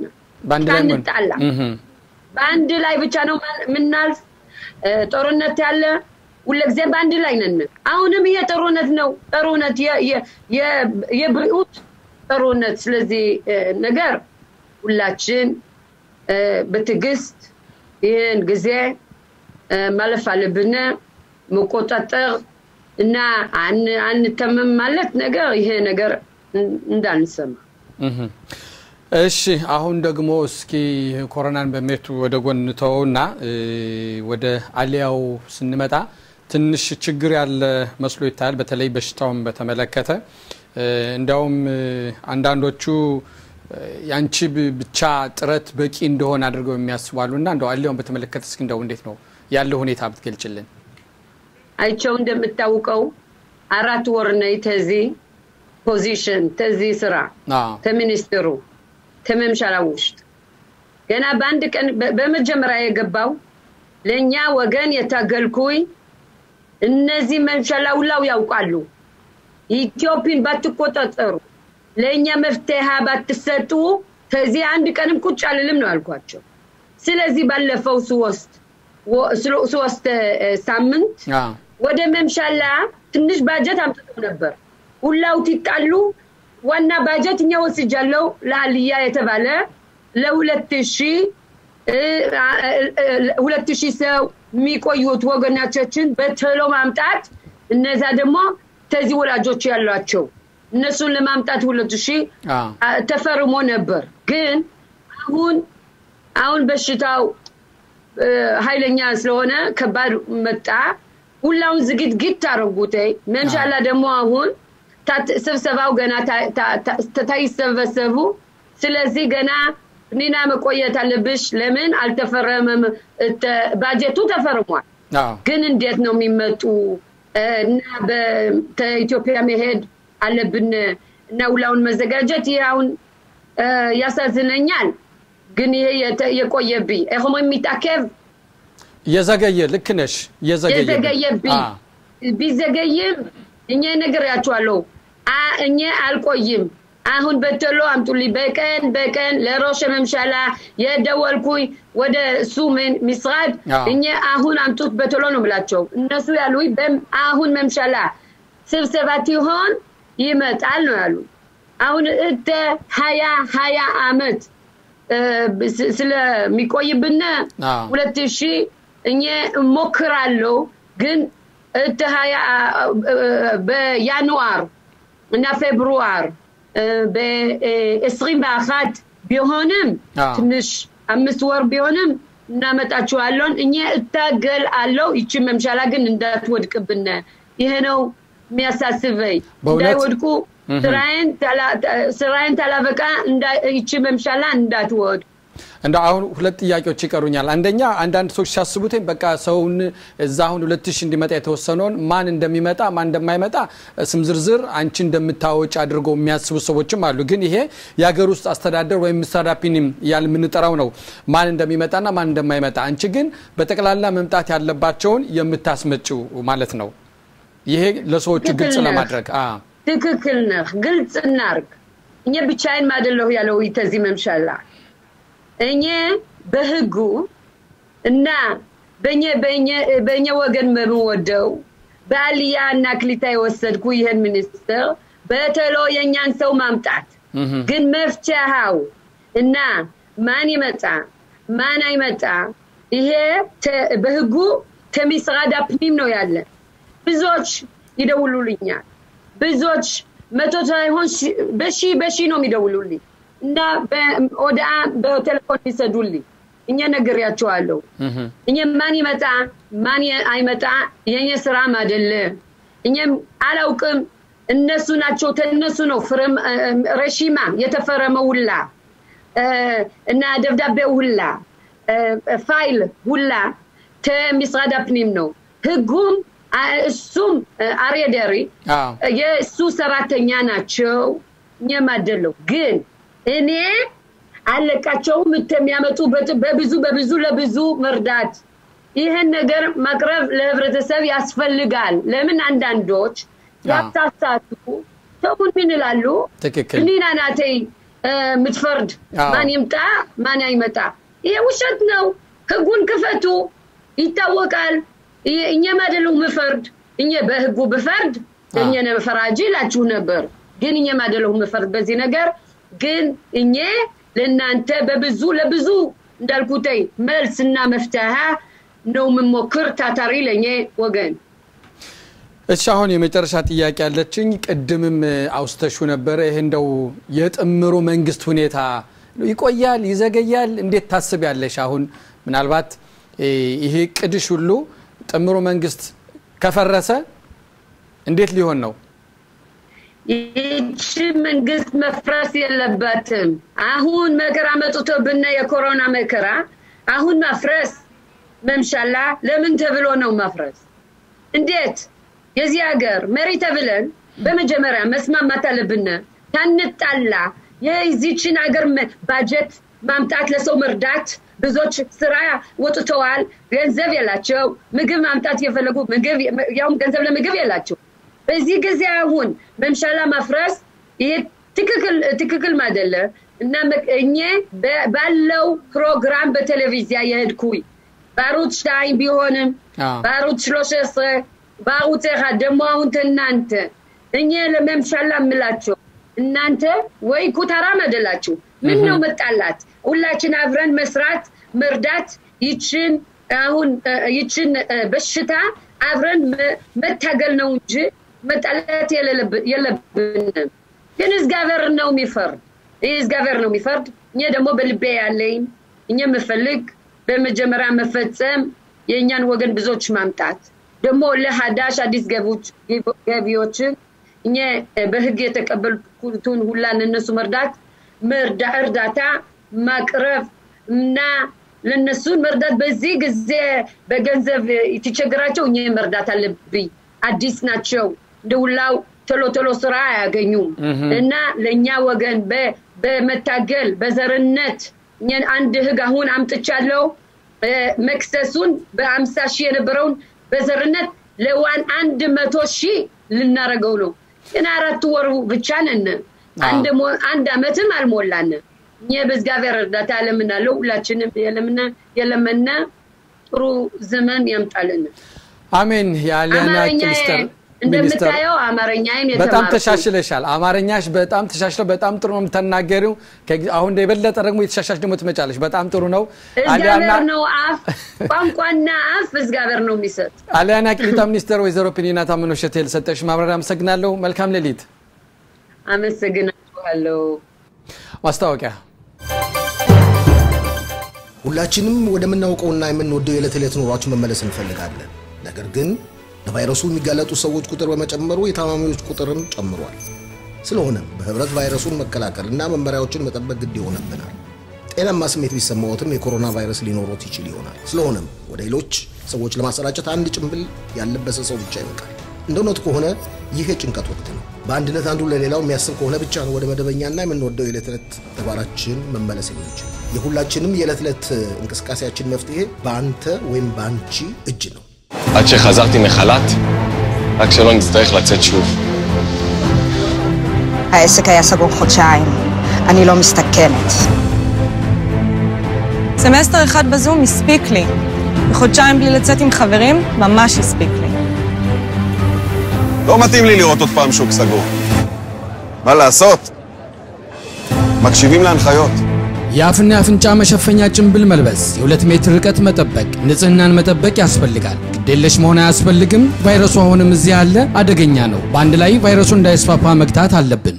ባንድ ላይ ብቻ ነው ምናልፍ ጦርነት ያለ ሁልጊዜ ባንድ ላይ ነን አሁንም ይሄ ጦርነት ነው ጦርነት የብሪኡት ጦርነት ስለዚህ ነገር ሁላችን በትግስት ይሄን ጊዜ ማለፍ አለብን መቆጣጠር እና አንተመም ማለት ነገር ይሄ ነገር እንዳንሰማ እሺ አሁን ደግሞ እስኪ ኮሮናን በመቱ ወደ ጎን ተውና ወደ አሊያው ስንመጣ ትንሽ ችግር ያለ መስሎ ይታያል በተለይ በሽታውን በተመለከተ እንዳውም አንዳንዶቹ ያንቺ ብቻ ጥረት በቂ እንደሆነ አድርገው የሚያስባሉና እንደው አሊያውን በተመለከተ እስኪ እንደው እንዴት ነው ያለው ሁኔታ ብትገልጭልን አይቸው እንደምታውቀው 4 ወር ነው ተዚህ ፖዚሽን ተዚህ ስራ ተሚኒስትሩ ተመምሻላው ውስጥ ገና ባንድ ቀን በመጀመሪያ የገባው ለኛ ወገን የታገልኩይ እነዚህ መምሻላው ያውቃሉ ኢትዮጵያን ባትቆጣጠሩ ለኛ መፍትሄ ባትሰጡ ከዚህ አንድ ቀንም ቁጭ አልልም ነው አልኳቸው ስለዚህ ባለፈው ሶስት ሳምንት ወደ መምሻላ ትንሽ ባጀት አምጥተው ነበር ሁላው ትጣሉ ዋና ባጀትኛ ወስጃለው ለአልያ የተባለ ለ2000 ሰው የሚቆዩት ወገናችን በተሎ ማምጣት እነዛ ደግሞ ተዚህ ወላጆች ያሏቸው እነሱን ለማምጣት 2000 ተፈርሞ ነበር ግን አሁን በሽታው ኃይለኛ ስለሆነ ከባድ መጣ ሁላውን ዝግጅት አረጉት መንሻላ ደግሞ አሁን ስብሰባው ገና ታይሰበሰቡ ስለዚህ ገና ኒና መቆየት አለብሽ ለምን አልተፈረመም ባጀቱ ተፈርሟል ግን እንዴት ነው የሚመጡ እና በኢትዮጵያ መሄድ አለብን እና ሁላውን መዘጋጀት ያውን ያሳዝነኛል ግን ይሄ የቆየብኝ እሆም የሚታከብ የዘገየ ልክ ነሽ የዘገየብኝ ቢዘገይም እኛ ነገር ያቻለው እኛ አልቆይም አሁን በተሎ አምጡልኝ በቀን ለሮሽ መምሻላ የደወልኩኝ ወደ ሱመን ሚስራድ እኛ አሁን አምጡት በተሎ ነው ብላቸው እነሱ ያሉኝ አሁን መምሻላ ስብሰባት ይሆን ይመጣል ነው ያሉ አሁን 20 አመት ስለሚቆይብነ 2000 እኛ ሞክራለሁ ግን 20 በያንዋር እና ፌብሩዋር በ21 ቢሆንም ትንሽ 5 ወር ቢሆንም እናመጣቸዋለን እኛ እታገል አለው ይቺ መምሻላ ግን እንዳትወድቅብነ ይሄ ነው የሚያሳስበኝ እንዳይወድቁ ስራዬን ታላበቃ ይቺ መምሻላ እንዳትወድ እንደ አሁን ሁለት ጥያቄዎች ይቀሩኛል አንደኛ አንዳንድ ሰዎች ሲያስቡት በቃ ሰውን እዛውን 2000 እንዲመጣ የተወሰነውን ማን እንደሚመጣ ማን እንደማይመጣ ስም ዝርዝር አንቺ እንደምታወጭ አድርገው የሚያስቡ ሰዎችም አሉ ግን ይሄ ያገር ውስጥ አስተዳደር ወይም ምሳራፒንም ያል ምንጠራው ነው ማን እንደሚመጣና ማን እንደማይመጣ አንቺ ግን በተቀላላ መምጣት ያለባቸውን የምታስመጪው ማለት ነው ይሄ ለሰዎች ግልጽ ለማድረግ ትክክል ነው ግልጽ እናርግ እኛ ብቻዬን ማደለው ያለው ይተዚ መምሻላ እኛ በህጉ እና በእኛ ወገን መምወደው ባልያና ክሊታ ይወሰድኩ ይሄን ሚኒስትር በተሎ የኛን ሰው ማምጣት ግን መፍቻው እና ማን ይመጣ ማን አይመጣ ይሄ በህጉ ተሚስራዳ ፕኒም ነው ያለ ብዙዎች ይደውሉልኛል ብዙዎች መቶ ሳይሆን በሺ ነው የሚደውሉልኝ እና በኦዳ በቴሌፎን ይሰዱልኝ እኛ ነገርያቸዋለሁ እኛ ማን ይመጣ ማን አይመጣ የኛ ስራ ማደለ እኛም አላውቅም እነሱ ናቸው ተነሱ ነው ፍረም ረሺማ የተፈረመው ሁላ እና ደብዳቤው ሁላ ፋይል ሁላ ተሚስራዳ ፕኒም ነው ህጉም እሱም አሬደሪ የሱ ሰራተኛ ናቸው የማደለው ግን እኔ አለቃቸው ምተሚያመጡ በብዙ ለብዙ መርዳት ይሄን ነገር ማቅረብ ለህብረተሰብ ያስፈልጋል ለምን አንዳንዶች ያታሳቱ ሰውን ምን ይላሉ እኔና ናቴ ምትፈርድ ማን ይምጣ ማን አይመጣ ይሄ ውሸት ነው ህጉን ክፈቱ ይታወቃል እኛ ማደለው መፈርድ እኛ በህጉ በፈርድ እኛ ነው ፈራጂ ላችሁ ነበር ግን እኛ ማደለው መፈርድ በዚህ ነገር ግን እኛ ለናንተ በብዙ ለብዙ እንዳልኩተይ መልስና መፍትሄ ነው መሞክር ታታሪ ለኛ ወገን እሺ አሁን የመጨረሻ ጥያቄ ያለችኝ ቅድምም አውስተሹ ነበር ይሄ እንደው የጥምሩ መንግስት ሁኔታ ይቆያል ይዘገያል እንዴት ታስቢያለሽ አሁን ምናልባት ይሄ ቅድሽ ሁሉ ጥምሩ መንግስት ከፈረሰ እንዴት ሊሆን ነው ይህች መንግስት መፍረስ የለባትም አሁን መከራ መጥቶብና የኮሮና መከራ አሁን መፍረስ መምሻላ ለምን ተብሎ ነው መፍረስ እንዴት የዚህ ሀገር መሪ ተብለን በመጀመሪያ መስማማት አለብን ታንጣላ የዚህችን ሀገር ባጀት ማምጣት ለሰው መርዳት ብዙዎች ስራ ወጥተዋል ገንዘብ ያላቸው ምግብ ማምጣት የፈለጉ ምግብ ያውም ገንዘብ ለምግብ ያላቸው በዚህ ጊዜ አሁን መምሻላ ማፍረስ ይሄ ትክክል ማደለ እና እኛ ባለው ፕሮግራም በቴሌቪዥን ያሄድኩኝ ባሩት ሽታይም ቢሆንም ባሩት 13 ባሩት ደግሞ አሁን እናንተ እኛ ለመምሻላ ምላቸው እናንተ ወይ ኩታራ ማደላችሁ ምን ነው መጣላት ሁላችን አብረን መስራት መርዳት ይችን አሁን ይችን በሽታ አብረን መታገል ነው እንጂ መጣላት የለብንም ግን እግዚአብሔር ነው የሚፈርድ እኛ ደግሞ በልቤ ያለኝ እኛ መፈልግ በመጀመሪያ መፈጸም የኛን ወገን ብዙዎች ማምጣት ደግሞ ለሐዳሽ አዲስ ገቢዎችን እኛ በህግ የተቀበሉትን ሁላን እነሱ እርዳታ ማቅረብ እና ለነሱ መርዳት በዚህ ጊዜ በገንዘብ ይተቸግራቸው እኛ መርዳት አለብኝ አዲስ ናቸው እንደውላው ቶሎ ስራ ያገኙም እና ለኛ ወገን በመታገል በዘርነት እኛን አንድ ህግ አሁን አምጥቻለሁ መክሰሱን በ50,000 የነበረውን በዘርነት ለዋን 100,000 ልናረገው ነው እና 4 ወር ብቻ ነን አንድ አመትም አልሞላን እኛ በእግዚአብሔር እርዳታ ለምናለው ሁላችንም የለምና ጥሩ ዘመን ያምጣልን አሜን ያለና ሚኒስተር እንደምታየው አማርኛዬን በጣም ተሻሽለሻል አማርኛሽ በጣም ተሻሽለ በጣም ጥሩ ነው የምትናገሪው አሁን የበለጠ ደግሞ የተሻሻሽ ደግሞ ትመጫለሽ በጣም ጥሩ ነው አሊያና ነው ቋንቋና እግዚአብሔር ነው የሚሰጥ አሊያና ክሊታ ሚኒስተር ወይዘሮ ፒኒና ታምኖ ሸቴል ሰጠሽ ማብራሪያ አመሰግናለሁ መልካም ሌሊት አመሰግናለሁ ማስታወቂያ ሁላችንም ወደምናውቀውና የምንወደው የዕለት ተዕለት ኑሯችን መመለስ እንፈልጋለን ነገር ግን ለቫይረሱ የሚጋለጡ ሰዎች ቁጥር በመጨመሩ የታማሚዎች ቁጥርም ጨምሯል ስለሆነም በህብረት ቫይረሱን መከላከልና መመሪያዎችን መጠበቅ ግድ ይሆንብናል ጤናማ ስሜት ቢሰማዎትም የኮሮና ቫይረስ ሊኖሮት ይችል ይሆናል ስለሆነም ወደ ሌሎች ሰዎች ለማሰራጨት አንድ ጭንብል ያለበሰ ሰው ብቻ ይበቃል እንደውነት ከሆነ ይሄ ጭንቀት ወቅት ነው በአንድነት አንዱ ለሌላው የሚያስብ ከሆነ ብቻ ነው ወደ መደበኛና የምንወደው የዕለት ተዕለት ተግባራችን መመለስ የምንችል የሁላችንም የዕለት ተዕለት እንቅስቃሴያችን መፍትሄ በአንተ ወይም በአንቺ እጅ ነው עד שחזרתי מחל"ת, רק שלא נצטרך לצאת שוב. העסק היה סגור חודשיים. אני לא מסתכנת. סמסטר אחד בזום הספיק לי. בחודשיים בלי לצאת עם חברים, ממש הספיק לי. לא מתאים לי לראות עוד פעם שוק סגור. מה לעשות? מקשיבים להנחיות. ያፍና አፍንጫ መሸፈኛ ጭንብል መልበስ የ2 ሜትር ርቀት መጠበቅ ንጽህናን መጠበቅ ያስፈልጋል ግዴለሽ መሆን አያስፈልግም ቫይረሱ አሁንም እዚህ ያለ አደገኛ ነው በአንድ ላይ ቫይረሱ እንዳይስፋፋ መግታት አለብን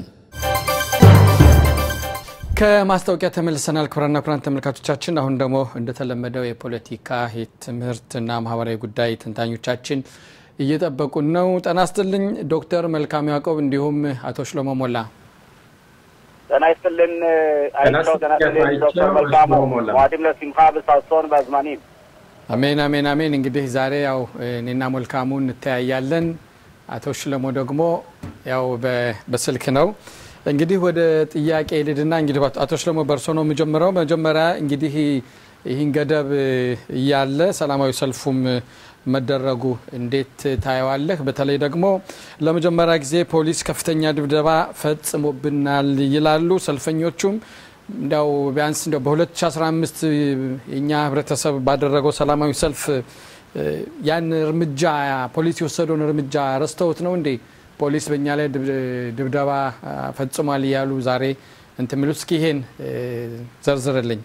ከማስታወቂያ ተመልሰናል ክብራና ክብራን ተመልካቾቻችን አሁን ደግሞ እንደተለመደው የፖለቲካ የትምህርትና ማህበራዊ ጉዳይ ተንታኞቻችን እየተጠበቁ ነው ጤናስትልኝ ዶክተር መልካም ያዕቆብ እንዲሁም አቶ ሽሎሞ ሞላ ጤናስትልን አይቸው ጤናስትልን ዶክተር መልካሙ ዋዲም ለሲምኻ በሳሶን ባዝማኒም አሜን እንግዲህ ዛሬ ያው እኔና መልካሙ እንተያያለን አቶ ሽሎሞ ደግሞ ያው በስልክ ነው እንግዲህ ወደ ጥያቄ ልድና እንግዲህ አቶ ሽሎሞ በርሶ ነው መጀመሪያ እንግዲህ ይህን ገደብ ያለ ሰላማዊ ሰልፉም መደረጉ እንዴት ታያዋለህ በተለይ ደግሞ ለመጀመሪያ ጊዜ ፖሊስ ከፍተኛ ድብደባ ፈጽሞብናል ይላሉ ሰልፈኞቹም እንደው ቢያንስ እንደው በ2015 የኛ ህብረተሰብ ባደረገው ሰላማዊ ሰልፍ ያን እርምጃ ፖሊስ የወሰደውን እርምጃ ረስተውት ነው እንዴ ፖሊስ በእኛ ላይ ድብደባ ፈጽሟል ይላሉ ዛሬ እንትምሉስ ኪሄን ዘርዝርልኝ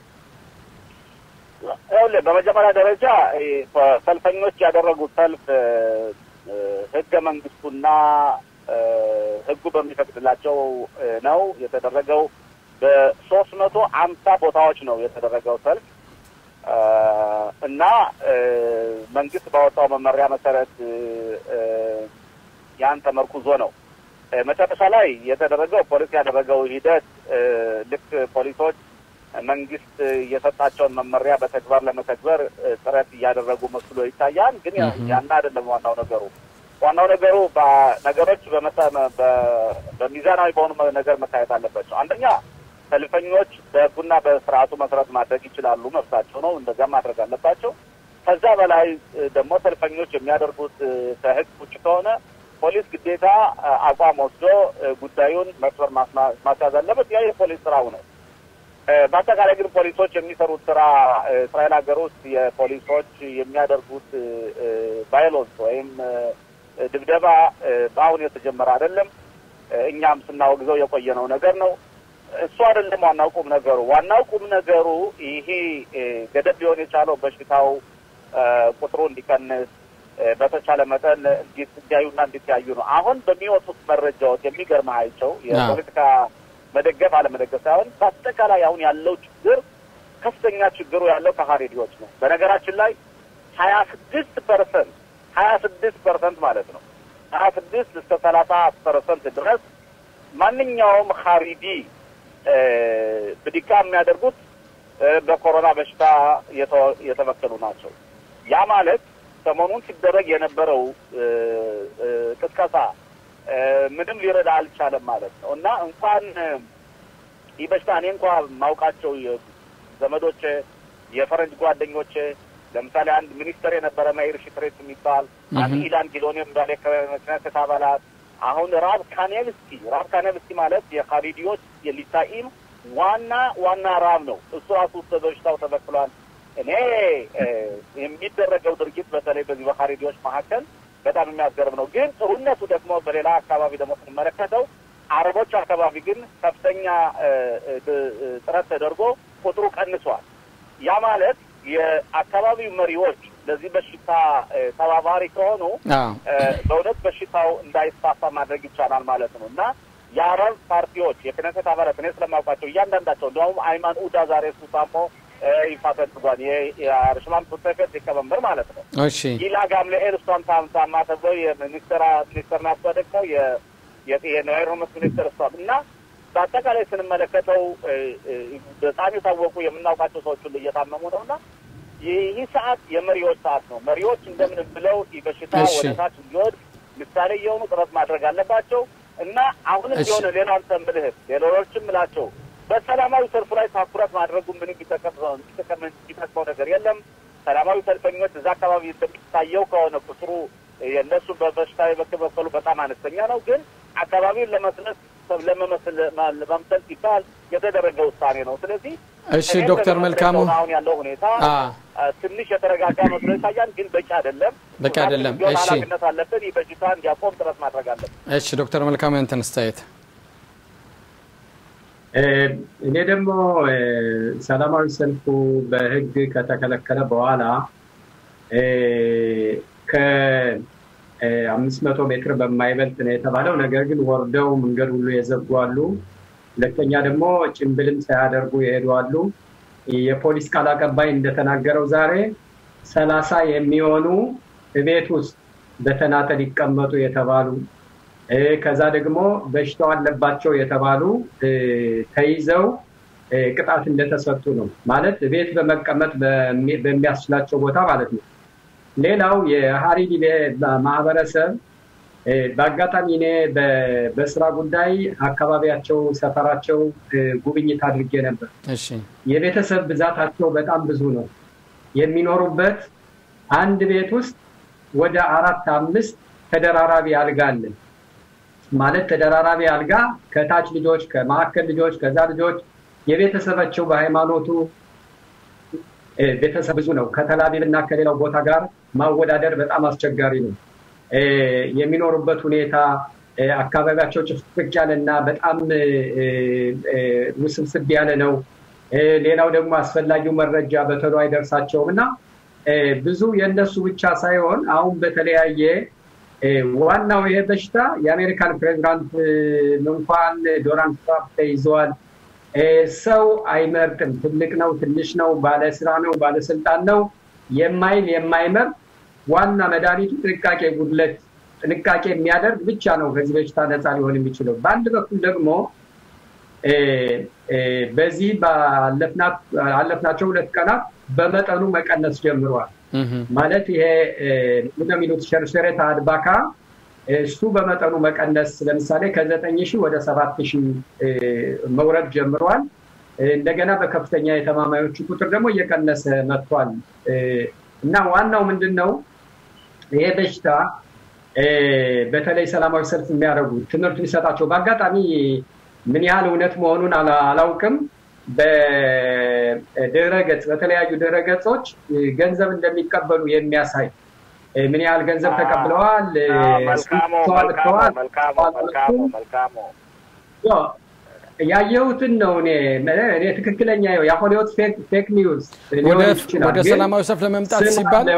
በመጀመሪያ ደረጃ ሰልፈኞች ያደረጉት ሰልፍ ህገ መንግስቱና ህጉ በሚፈቅድላቸው ነው የተደረገው በ350 ቦታዎች ነው የተደረገው ሰልፍ እና መንግስት ባወጣው መመሪያ መሰረት ያን ተመርኩዞ ነው መጨረሻ ላይ የተደረገው ፖሊስ ያደረገው ሂደት ልክ ፖሊሶች መንግስት የሰጣቸውን መመሪያ በተግባር ለመተግበር ጥረት እያደረጉ መስሎ ይታያል። ግን ያን አይደለም ዋናው ነገሩ በነገሮች በሚዛናዊ በሆኑ ነገር መታየት አለባቸው። አንደኛ ሰልፈኞች በህጉና በስርዓቱ መሰረት ማድረግ ይችላሉ፣ መብታቸው ነው፣ እንደዛ ማድረግ አለባቸው። ከዛ በላይ ደግሞ ሰልፈኞች የሚያደርጉት ከህግ ውጭ ከሆነ ፖሊስ ግዴታ አቋም ወስዶ ጉዳዩን መስመር ማስያዝ አለበት። ያ የፖሊስ ስራው ነው። በአጠቃላይ ግን ፖሊሶች የሚሰሩት ስራ እስራኤል ሀገር ውስጥ የፖሊሶች የሚያደርጉት ቫዮለንስ ወይም ድብደባ በአሁን የተጀመረ አይደለም። እኛም ስናወግዘው የቆየነው ነገር ነው። እሱ አይደለም ዋናው ቁም ነገሩ ይሄ ገደብ ሊሆን የቻለው በሽታው ቁጥሩ እንዲቀንስ በተቻለ መጠን እንዲያዩና እንዲያዩ ነው። አሁን በሚወጡት መረጃዎች የሚገርማቸው የፖለቲካ መደገፍ አለመደገፍ ሳይሆን በአጠቃላይ አሁን ያለው ችግር ከፍተኛ ችግሩ ያለው ከሀሬዲዎች ነው። በነገራችን ላይ 26% ማለት ነው 26 እስከ 30% ድረስ ማንኛውም ሀሪዲ ብዲካ የሚያደርጉት በኮሮና በሽታ የተበከሉ ናቸው። ያ ማለት ሰሞኑን ሲደረግ የነበረው ቅስቀሳ ምንም ሊረዳ አልቻለም ማለት ነው። እና እንኳን ይበሽታ እኔ እንኳን ማውቃቸው ዘመዶች የፈረንጅ ጓደኞች ለምሳሌ አንድ ሚኒስተር የነበረ ማይር ሽትሬት የሚባል አንድ ኢላን ጊሎኒየም ባለ ከነከታ አባላት አሁን ራብ ካኔቭስኪ ማለት የኻሊዲዎች የሊታኢም ዋና ራብ ነው። እሱ ራሱ በበሽታው ተበክሏል። እኔ የሚደረገው ድርጊት በተለይ በዚህ በኻሊዲዎች መካከል በጣም የሚያስገርም ነው። ግን ጥሩነቱ ደግሞ በሌላ አካባቢ ደግሞ ስንመለከተው አረቦች አካባቢ ግን ከፍተኛ ጥረት ተደርጎ ቁጥሩ ቀንሷል። ያ ማለት የአካባቢው መሪዎች ለዚህ በሽታ ተባባሪ ከሆኑ በእውነት በሽታው እንዳይስፋፋ ማድረግ ይቻላል ማለት ነው። እና የአረብ ፓርቲዎች የክነሰት አባላት እኔ ስለማውቃቸው እያንዳንዳቸው እንደውም አይማን ኡዳ ዛሬ ሱሳሞ ይፋተት ጓን የአርሽማም ፕሮፌሰር ሊቀመንበር ማለት ነው። እሺ ይላ ጋምለኤል እሷን ታማ ተብሎ የሚኒስተር ናት ደግሞ የኢንቫይሮንመንት ሚኒስተር እሷ እና በአጠቃላይ ስንመለከተው በጣም የታወቁ የምናውቃቸው ሰዎች ሁሉ እየታመሙ ነውና ይህ ሰዓት የመሪዎች ሰዓት ነው። መሪዎች እንደምን ብለው በሽታ ወደታች እንዲወድቅ ምሳሌ የሆኑ ጥረት ማድረግ አለባቸው። እና አሁንም ቢሆን ሌላውን ተምልህ ሌሎችም ምላቸው በሰላማዊ ሰልፍ ላይ ታኩረት ማድረጉ ምን ቢጠቀመው ነገር የለም። ሰላማዊ ሰልፈኞች እዛ አካባቢ እንደሚታየው ከሆነ ቁጥሩ የነሱ በበሽታ የበከበከሉ በጣም አነስተኛ ነው። ግን አካባቢውን ለመምሰል ሲባል የተደረገ ውሳኔ ነው። ስለዚህ እሺ ዶክተር መልካሙ አሁን ያለው ሁኔታ ትንሽ የተረጋጋ መስሎ ይታያል፣ ግን በቂ አይደለም። እሺ ኃላፊነት አለብን። ይህ በሽታ እንዲያቆም ጥረት ማድረግ አለብን። እሺ ዶክተር መልካሙ ያንተን አስተያየት። እኔ ደግሞ ሰላማዊ ሰልፉ በህግ ከተከለከለ በኋላ ከ500 ሜትር በማይበልጥ ነው የተባለው። ነገር ግን ወርደው መንገድ ሁሉ የዘጉ አሉ። ሁለተኛ ደግሞ ጭምብልም ሳያደርጉ ይሄዱ አሉ። የፖሊስ ቃል አቀባይ እንደተናገረው ዛሬ 30 የሚሆኑ ቤት ውስጥ በተናጠል ይቀመጡ የተባሉ ከዛ ደግሞ በሽታው አለባቸው የተባሉ ተይዘው ቅጣት እንደተሰጡ ነው ማለት ቤት በመቀመጥ በሚያስችላቸው ቦታ ማለት ነው። ሌላው የሀሪዲ ማህበረሰብ በአጋጣሚ እኔ በስራ ጉዳይ አካባቢያቸው ሰፈራቸው ጉብኝት አድርጌ ነበር። እሺ የቤተሰብ ብዛታቸው በጣም ብዙ ነው። የሚኖሩበት አንድ ቤት ውስጥ ወደ 4-5 ተደራራቢ አልጋ አለ። ማለት ተደራራቢ አልጋ ከታች ልጆች ከማዕከል ልጆች ከዛ ልጆች የቤተሰባቸው በሃይማኖቱ ቤተሰብ ብዙ ነው። ከተላቢብና ከሌላው ቦታ ጋር ማወዳደር በጣም አስቸጋሪ ነው። የሚኖሩበት ሁኔታ አካባቢያቸው ጭፍቅቅ ያለና በጣም ውስብስብ ያለ ነው። ሌላው ደግሞ አስፈላጊው መረጃ በተሎ አይደርሳቸውምና ብዙ የነሱ ብቻ ሳይሆን አሁን በተለያየ ዋናው ይሄ በሽታ የአሜሪካን ፕሬዝዳንት እንኳን ዶናልድ ትራምፕ ተይዘዋል። ሰው አይመርጥም። ትልቅ ነው ትንሽ ነው ባለስራ ነው ባለስልጣን ነው የማይመርጥ ዋና መድኃኒቱ ጥንቃቄ ጉድለት ጥንቃቄ የሚያደርግ ብቻ ነው ከዚህ በሽታ ነፃ ሊሆን የሚችለው። በአንድ በኩል ደግሞ በዚህ ባለፍናቸው 2 ቀናት በመጠኑ መቀነስ ጀምሯል። ማለት ይሄ እንደሚሉት ሸርሸሬታ አድባካ እሱ በመጠኑ መቀነስ ለምሳሌ ከ9000 ወደ 7000 መውረድ ጀምሯል። እንደገና በከፍተኛ የተማማዮቹ ቁጥር ደግሞ እየቀነሰ መጥቷል። እና ዋናው ምንድነው ይሄ በሽታ በተለይ ሰላማዊ ሰልፍ የሚያደርጉ ትምህርት ሊሰጣቸው በአጋጣሚ ምን ያህል እውነት መሆኑን አላውቅም በድረገጽ በተለያዩ ድረገጾች ገንዘብ እንደሚቀበሉ የሚያሳይ ምን ያህል ገንዘብ ተቀብለዋል መልካሙ ያየሁትን ነው እኔ ትክክለኛ ያሆሊውድ ፌክ ኒውስ ወደ ሰላማዊ ሰልፍ ለመምጣት ሲባል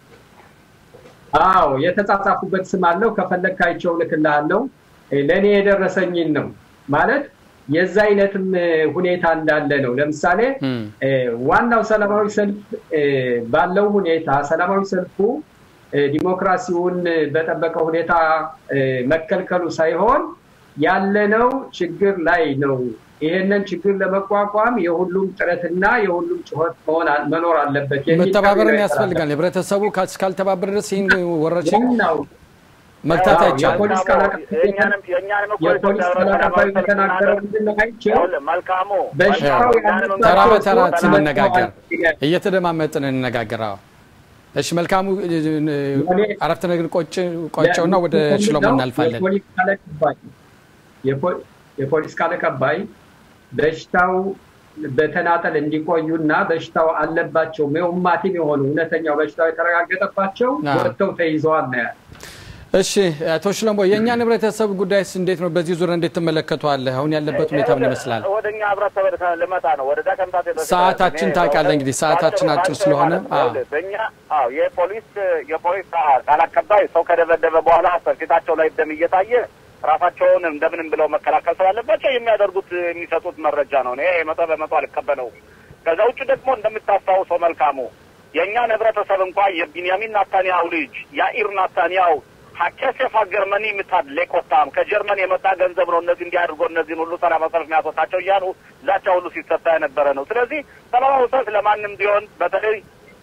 አዎ የተጻጻፉበት ስም አለው ከፈለካቸው ልክልሃለሁ ለኔ የደረሰኝን ነው ማለት የዛ አይነትም ሁኔታ እንዳለ ነው። ለምሳሌ ዋናው ሰላማዊ ሰልፍ ባለው ሁኔታ ሰላማዊ ሰልፉ ዲሞክራሲውን በተጠበቀ ሁኔታ መከልከሉ ሳይሆን ያለነው ችግር ላይ ነው። ይሄንን ችግር ለመቋቋም የሁሉም ጥረትና የሁሉም ጩኸት መኖር አለበት። መተባበርን ያስፈልጋል። ህብረተሰቡ ካልተባበረ ድረስ ይህን ወረርሽኝ መግታት አይቻልም። የፖሊስ ካላቀባዩ የተናገረው ምንድነው አይቼው መልካሙ በሽታው ተራ በተራ ስንነጋገር እየተደማመጥን እንነጋገራው። እሺ መልካሙ አረፍተ ነገር ቆጨውና ወደ ሽሎሞ እናልፋለን። የፖሊስ ካላቀባይ በሽታው በተናጠል እንዲቆዩና በሽታው አለባቸው መውማቲም የሆኑ እውነተኛው በሽታው የተረጋገጠባቸው ወጥተው ተይዘዋል ነው። እሺ አቶ ሽሎሞ የኛ ህብረተሰብ ጉዳይስ እንዴት ነው? በዚህ ዙሪያ እንዴት ተመለከቷለህ? አሁን ያለበት ሁኔታ ምን ይመስላል? ወደኛ ህብረተሰብ ለመጣ ነው ወደ ዳከምታት ሰዓታችን ታውቃለህ እንግዲህ ሰዓታችን አጭር ስለሆነ በእኛ የፖሊስ ካላቀባይ ሰው ከደበደበ በኋላ ፊታቸው ላይ ደም እየታየ ራሳቸውን እንደምንም ብለው መከላከል ስላለባቸው የሚያደርጉት የሚሰጡት መረጃ ነው። እኔ በመቶ አልቀበለው። ከዛ ውጭ ደግሞ እንደምታስታውሰው መልካሙ የኛን ህብረተሰብ እንኳን የቢንያሚን ናታንያሁ ልጅ ያኢር ናታንያሁ ሀከሰፋ ጀርመኒ ምታድ ለቆታም ከጀርመን የመጣ ገንዘብ ነው እነዚህ እንዲያድርጎ እነዚህን ሁሉ ሰላማዊ ሰልፍ የሚያወጣቸው እያሉ ዛቻ ሁሉ ሲሰጣ የነበረ ነው። ስለዚህ ሰላማዊ ሰልፍ ለማንም ቢሆን በተለይ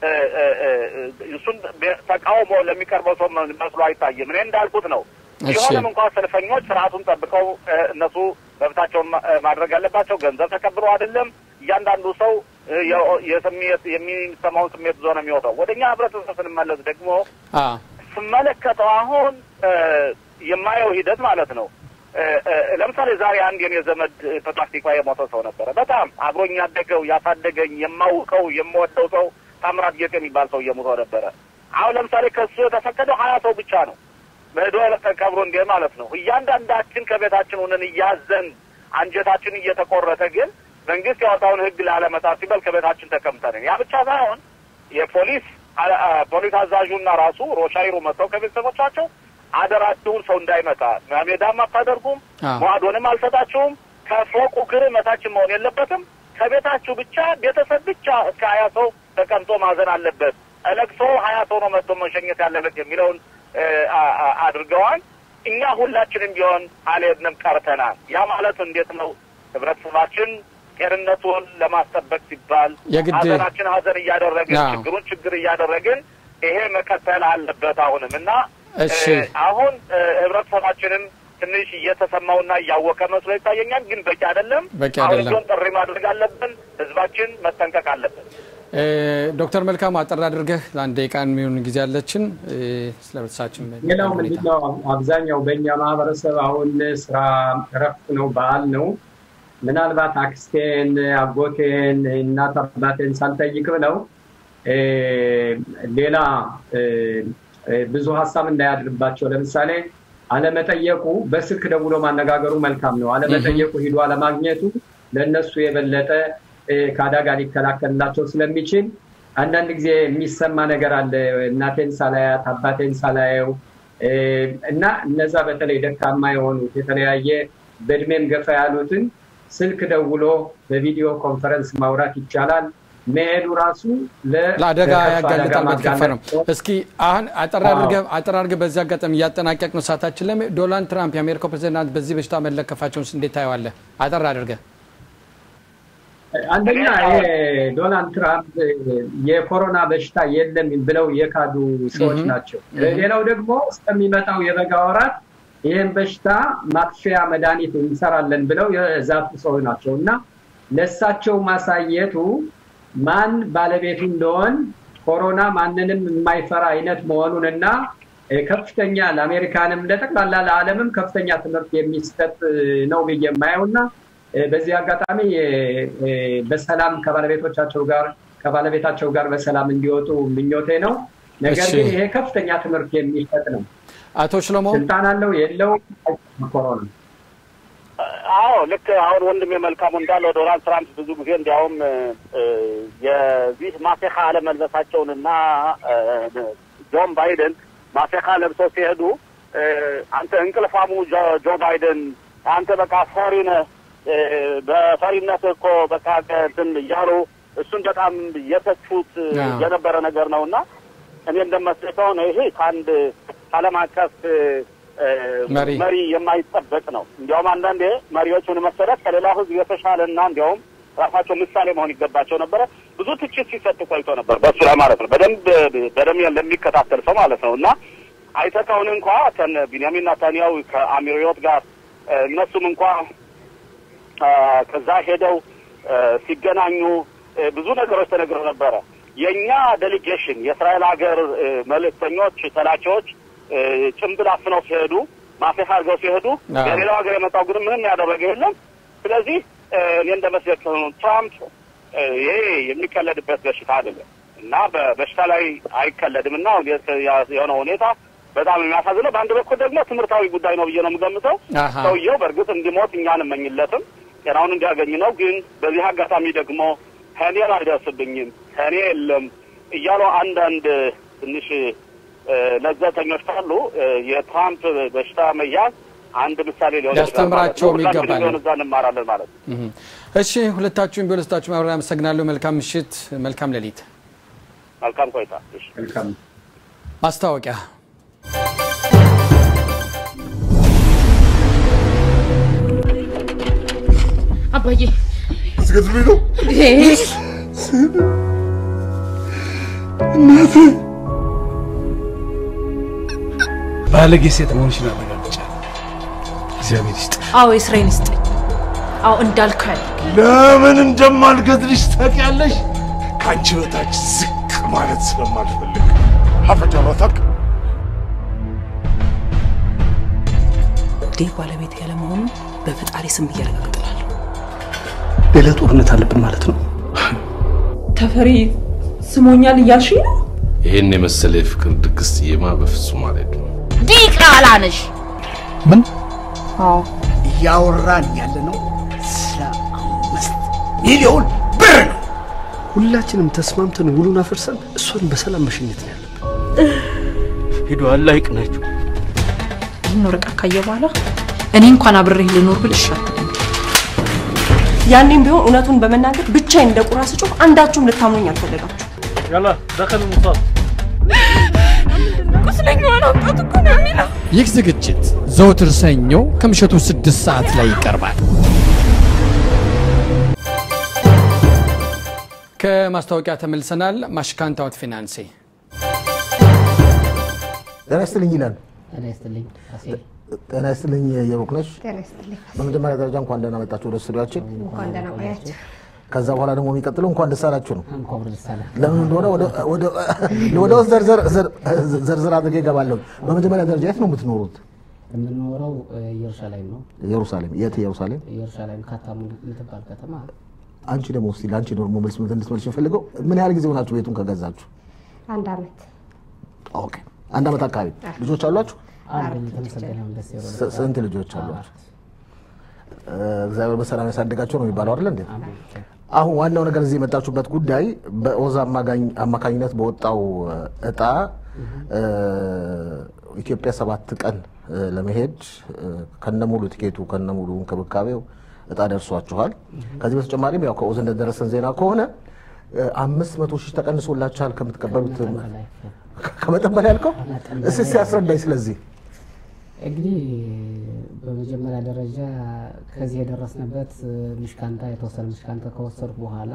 እሱን ተቃውሞ ለሚቀርበው ሰው መስሎ አይታይም። እኔ እንዳልኩት ነው ሲሆንም እንኳን ሰልፈኞች ስርዓቱን ጠብቀው እነሱ መብታቸውን ማድረግ ያለባቸው ገንዘብ ተቀብለው አይደለም። እያንዳንዱ ሰው የስሜት የሚሰማውን ስሜት ዞነ የሚወጣው ወደኛ ህብረተሰብ ስንመለስ ደግሞ ስመለከተው አሁን የማየው ሂደት ማለት ነው። ለምሳሌ ዛሬ አንድ የኔ ዘመድ ተጣፍቲቋ የሞተ ሰው ነበረ። በጣም አብሮኝ ያደገው ያሳደገኝ የማውቀው የምወደው ሰው ታምራት ጌጤ የሚባል ሰው የሞተ ነበረ። አሁን ለምሳሌ ከሱ የተፈቀደው 20 ሰው ብቻ ነው በዶላ ተቀብሮ እንደ ማለት ነው። እያንዳንዳችን ከቤታችን ሆነን እያዘን አንጀታችን እየተቆረጠ ግን መንግስት ያወጣውን ህግ ላለመጣር ሲባል ከቤታችን ተቀምጠን ያ ብቻ ሳይሆን የፖሊስ አዛዡና ራሱ ሮሻይሩ መጥተው ከቤተሰቦቻቸው አደራችሁን ሰው እንዳይመጣ ሜዳም አታደርጉም፣ ሟዶንም አልሰጣችሁም፣ ከፎቁ ግር መታችን መሆን የለበትም፣ ከቤታችሁ ብቻ ቤተሰብ ብቻ እስከ 20 ሰው ተቀምጦ ማዘን አለበት፣ ለቅሶ 20 ሰው ነው መጥቶ መሸኘት ያለበት የሚለውን አድርገዋል። እኛ ሁላችንም ቢሆን አልሄድንም ቀርተናል። ያ ማለት እንዴት ነው? ህብረተሰባችን ጤንነቱን ለማስጠበቅ ሲባል ሀዘናችን ሀዘን እያደረግን ችግሩን ችግር እያደረግን ይሄ መቀጠል አለበት አሁንም እና አሁን ህብረተሰባችንም ትንሽ እየተሰማውና እያወቀ መስሎ ይታየኛል። ግን በቂ አይደለም። አሁን ጥሪ ማድረግ አለብን። ህዝባችን መጠንቀቅ አለበት። ዶክተር መልካም አጠር አድርገህ ለአንድ ደቂቃ የሚሆን ጊዜ ያለችን ስለበሳችን ሌላው ምንድነው አብዛኛው በእኛ ማህበረሰብ አሁን ስራ እረፍት ነው፣ በዓል ነው። ምናልባት አክስቴን አጎቴን እናት አባቴን ሳልጠይቅ ብለው ሌላ ብዙ ሀሳብ እንዳያድርባቸው ለምሳሌ አለመጠየቁ በስልክ ደውሎ ማነጋገሩ መልካም ነው። አለመጠየቁ ሂዶ አለማግኘቱ ለነሱ የበለጠ ካዳጋ ሊከላከልላቸው ስለሚችል አንዳንድ ጊዜ የሚሰማ ነገር አለ። እናቴን ሳላያት አባቴን ሳላየው እና እነዛ በተለይ ደካማ የሆኑት የተለያየ በእድሜም ገፋ ያሉትን ስልክ ደውሎ በቪዲዮ ኮንፈረንስ ማውራት ይቻላል። መሄዱ ራሱ ለአደጋ ያጋልጣል በተከፈለ ነው። እስኪ አሁን አጠራርገ በዚህ አጋጣሚ ያጠናቀቅ ነው ሰዓታችን ላይ ዶናልድ ትራምፕ የአሜሪካው ፕሬዝዳንት በዚህ በሽታ መለከፋቸውን እንዴት ታየዋለህ? አጠራርገ አንደኛ ዶናልድ ትራምፕ የኮሮና በሽታ የለም ብለው የካዱ ሰዎች ናቸው። ሌላው ደግሞ እስከሚመጣው የበጋ ወራት ይሄን በሽታ ማጥፊያ መድኃኒት እንሰራለን ብለው የዛቱ ሰዎች ናቸውና ለሳቸው ማሳየቱ ማን ባለቤቱ እንደሆነ ኮሮና ማንንም የማይፈራ አይነት መሆኑንና ከፍተኛ ለአሜሪካንም ለጠቅላላ ለዓለምም ከፍተኛ ትምህርት የሚሰጥ ነው በየማየውና በዚህ አጋጣሚ በሰላም ከባለቤታቸው ጋር በሰላም እንዲወጡ ምኞቴ ነው። ነገር ግን ይሄ ከፍተኛ ትምህርት የሚሰጥ ነው። አቶ ሽሎሞ ስልጣን አለው የለው ኮሮና አዎ ልክ አሁን ወንድም የመልካሙ እንዳለው ዶናልድ ትራምፕ ብዙ ጊዜ እንዲያውም የዚህ ማፌካ አለመልበሳቸውንና ጆን ባይደን ማፌካ ለብሰው ሲሄዱ አንተ እንቅልፋሙ ጆ ባይደን አንተ በቃ ፈሪነ በፈሪነት እኮ በቃ እንትን እያሉ እሱን በጣም የተቹት የነበረ ነገር ነውና እኔ እንደመስለው ነው ይሄ ከአንድ ዓለም አቀፍ መሪ የማይጠበቅ ነው። እንዲያውም አንዳንዴ መሪዎቹን መሰረት ከሌላው ህዝብ የተሻለና እንዲያውም ራሳቸው ምሳሌ መሆን ይገባቸው ነበር። ብዙ ትችት ሲሰጥ ቆይቶ ነበር በሱ ላይ ማለት ነው። በደም ለሚከታተል ሰው ማለት ነውና አይተካውን እንኳን ከነ ቢንያሚን ኔታንያሁ ከአሚሪዮት ጋር እነሱም እንኳን ከዛ ሄደው ሲገናኙ ብዙ ነገሮች ተነግረው ነበር። የኛ ዴሊጌሽን የእስራኤል ሀገር መልእክተኞች ተላኪዎች ጭምብል አፍነው ሲሄዱ ማፌካ አድርገው ሲሄዱ የሌላው ሀገር የመጣው ግን ምንም ያደረገ የለም። ስለዚህ እኔ እንደመስለኝ ትራምፕ ይሄ የሚቀለድበት በሽታ አይደለም እና በበሽታ ላይ አይቀለድምና የሆነው ሁኔታ በጣም የሚያሳዝነው በአንድ በኩል ደግሞ ትምህርታዊ ጉዳይ ነው ብዬ ነው የምገምተው። ሰውየው በእርግጥ እንዲሞት እኛን እንመኝለትም ጤናውን እንዲያገኝ ነው። ግን በዚህ አጋጣሚ ደግሞ ከኔ አይደርስብኝም ከኔ የለም እያሉ አንዳንድ ትንሽ ለዘተኞች ካሉ የትራምፕ በሽታ መያዝ አንድ ምሳሌ ሊሆን ያስተምራቸው ይገባል ነው እዛ እንማራለን ማለት ነው። እሺ ሁለታችሁም ቢወስዳችሁ ማብራሪያ አመሰግናለሁ። መልካም ምሽት፣ መልካም ሌሊት፣ መልካም ቆይታ። እሺ መልካም ማስታወቂያ አባዬ እስከዚህ ነው እናቴ ባለጌ ሴት መሆንሽን አረጋግጫለሁ። እግዚአብሔር ይስጥሽ። አዎ እስራኤል ይስጥኝ። አዎ እንዳልከው ያድርግ። ለምን እንደማልገድልሽ ታውቂያለሽ? ከአንቺ በታች ዝቅ ማለት ስለማልፈልግ አፈጃለሁ። ታውቅ ዴቭ ባለቤት ያለመሆኑ በፈጣሪ ስም እያረጋግጥላለሁ። ሌላ ጦርነት አለብን ማለት ነው። ተፈሪ ስሞኛል እያልሽ ነው? ይሄን የመሰለ ፍቅር ድግስ የማ በፍጹም አልሄድም። ዲቃላ ነሽ። ምን? አዎ እያወራን ያለነው ስለ 5 ሚሊዮን ብር ነው። ሁላችንም ተስማምተን ውሉን አፈርሰን እሷን በሰላም መሸኘት ነው ያለብን። ሄዶ አላህ ይቅናችሁ። ይኖር ካየ በኋላ እኔ እንኳን አብሬህ ልኖር ብል ይሻላል። ያኔም ቢሆን እውነቱን በመናገር ብቻዬን እንደ ቁራ ስጮህ አንዳችሁም ልታምኑኝ አልፈለጋችሁ። يلا دخل المصاب ቁስለኛው ነው እኮ ነው የሚለው። ይህ ዝግጅት ዘወትር ሰኞ ከምሽቱ 6 ሰዓት ላይ ይቀርባል። ከማስታወቂያ ተመልሰናል። ማሽካንታውት ፊናንስ ጤና ይስጥልኝ ይላል። ጤና ይስጥልኝ አሴ። ጤና ይስጥልኝ የሩክነሽ። ጤና ይስጥልኝ። በመጀመሪያ ደረጃ እንኳን ደህና መጣችሁ ወደ ስቱዲዮአችን። እንኳን ደህና ቆያችሁ። ከዛ በኋላ ደግሞ የሚቀጥለው እንኳን ደስ አላችሁ ነው። እንኳን ደስ አለ። ለምን እንደሆነ ወደ ዘርዘር አድርጌ እገባለሁ። በመጀመሪያ ደረጃ የት ነው የምትኖሩት? የምንኖረው ኢየሩሳሌም ነው። ኢየሩሳሌም የት? ኢየሩሳሌም ካታሙ የምትባል ከተማ። አንቺ ደግሞ እስቲ ለአንቺ ደግሞ መልስ እንድትመልሽ ፈልገው ምን ያህል ጊዜ ሆናችሁ ቤቱን ከገዛችሁ? 1 አመት። ኦኬ 1 አመት አካባቢ። ልጆች አሏችሁ? ስንት ልጆች አሏችሁ? እግዚአብሔር በሰላም ያሳደጋቸው ነው የሚባለው አይደል እንዴ? አሁን ዋናው ነገር እዚህ የመጣችሁበት ጉዳይ በኦዛ አማካኝነት በወጣው እጣ ኢትዮጵያ 7 ቀን ለመሄድ ከነሙሉ ቲኬቱ ከነሙሉ እንክብካቤው እጣ ደርሷችኋል። ከዚህ በተጨማሪም ያው ከኦዛ እንደደረሰን ዜና ከሆነ 500,000 ተቀንሶላችኋል ከምትቀበሉት ከመጠን በላይ ያልከው እስኪ ያስረዳኝ ስለዚህ እንግዲህ በመጀመሪያ ደረጃ ከዚህ የደረስንበት ምሽካንታ የተወሰነ ምሽካንታ ከወሰድኩ በኋላ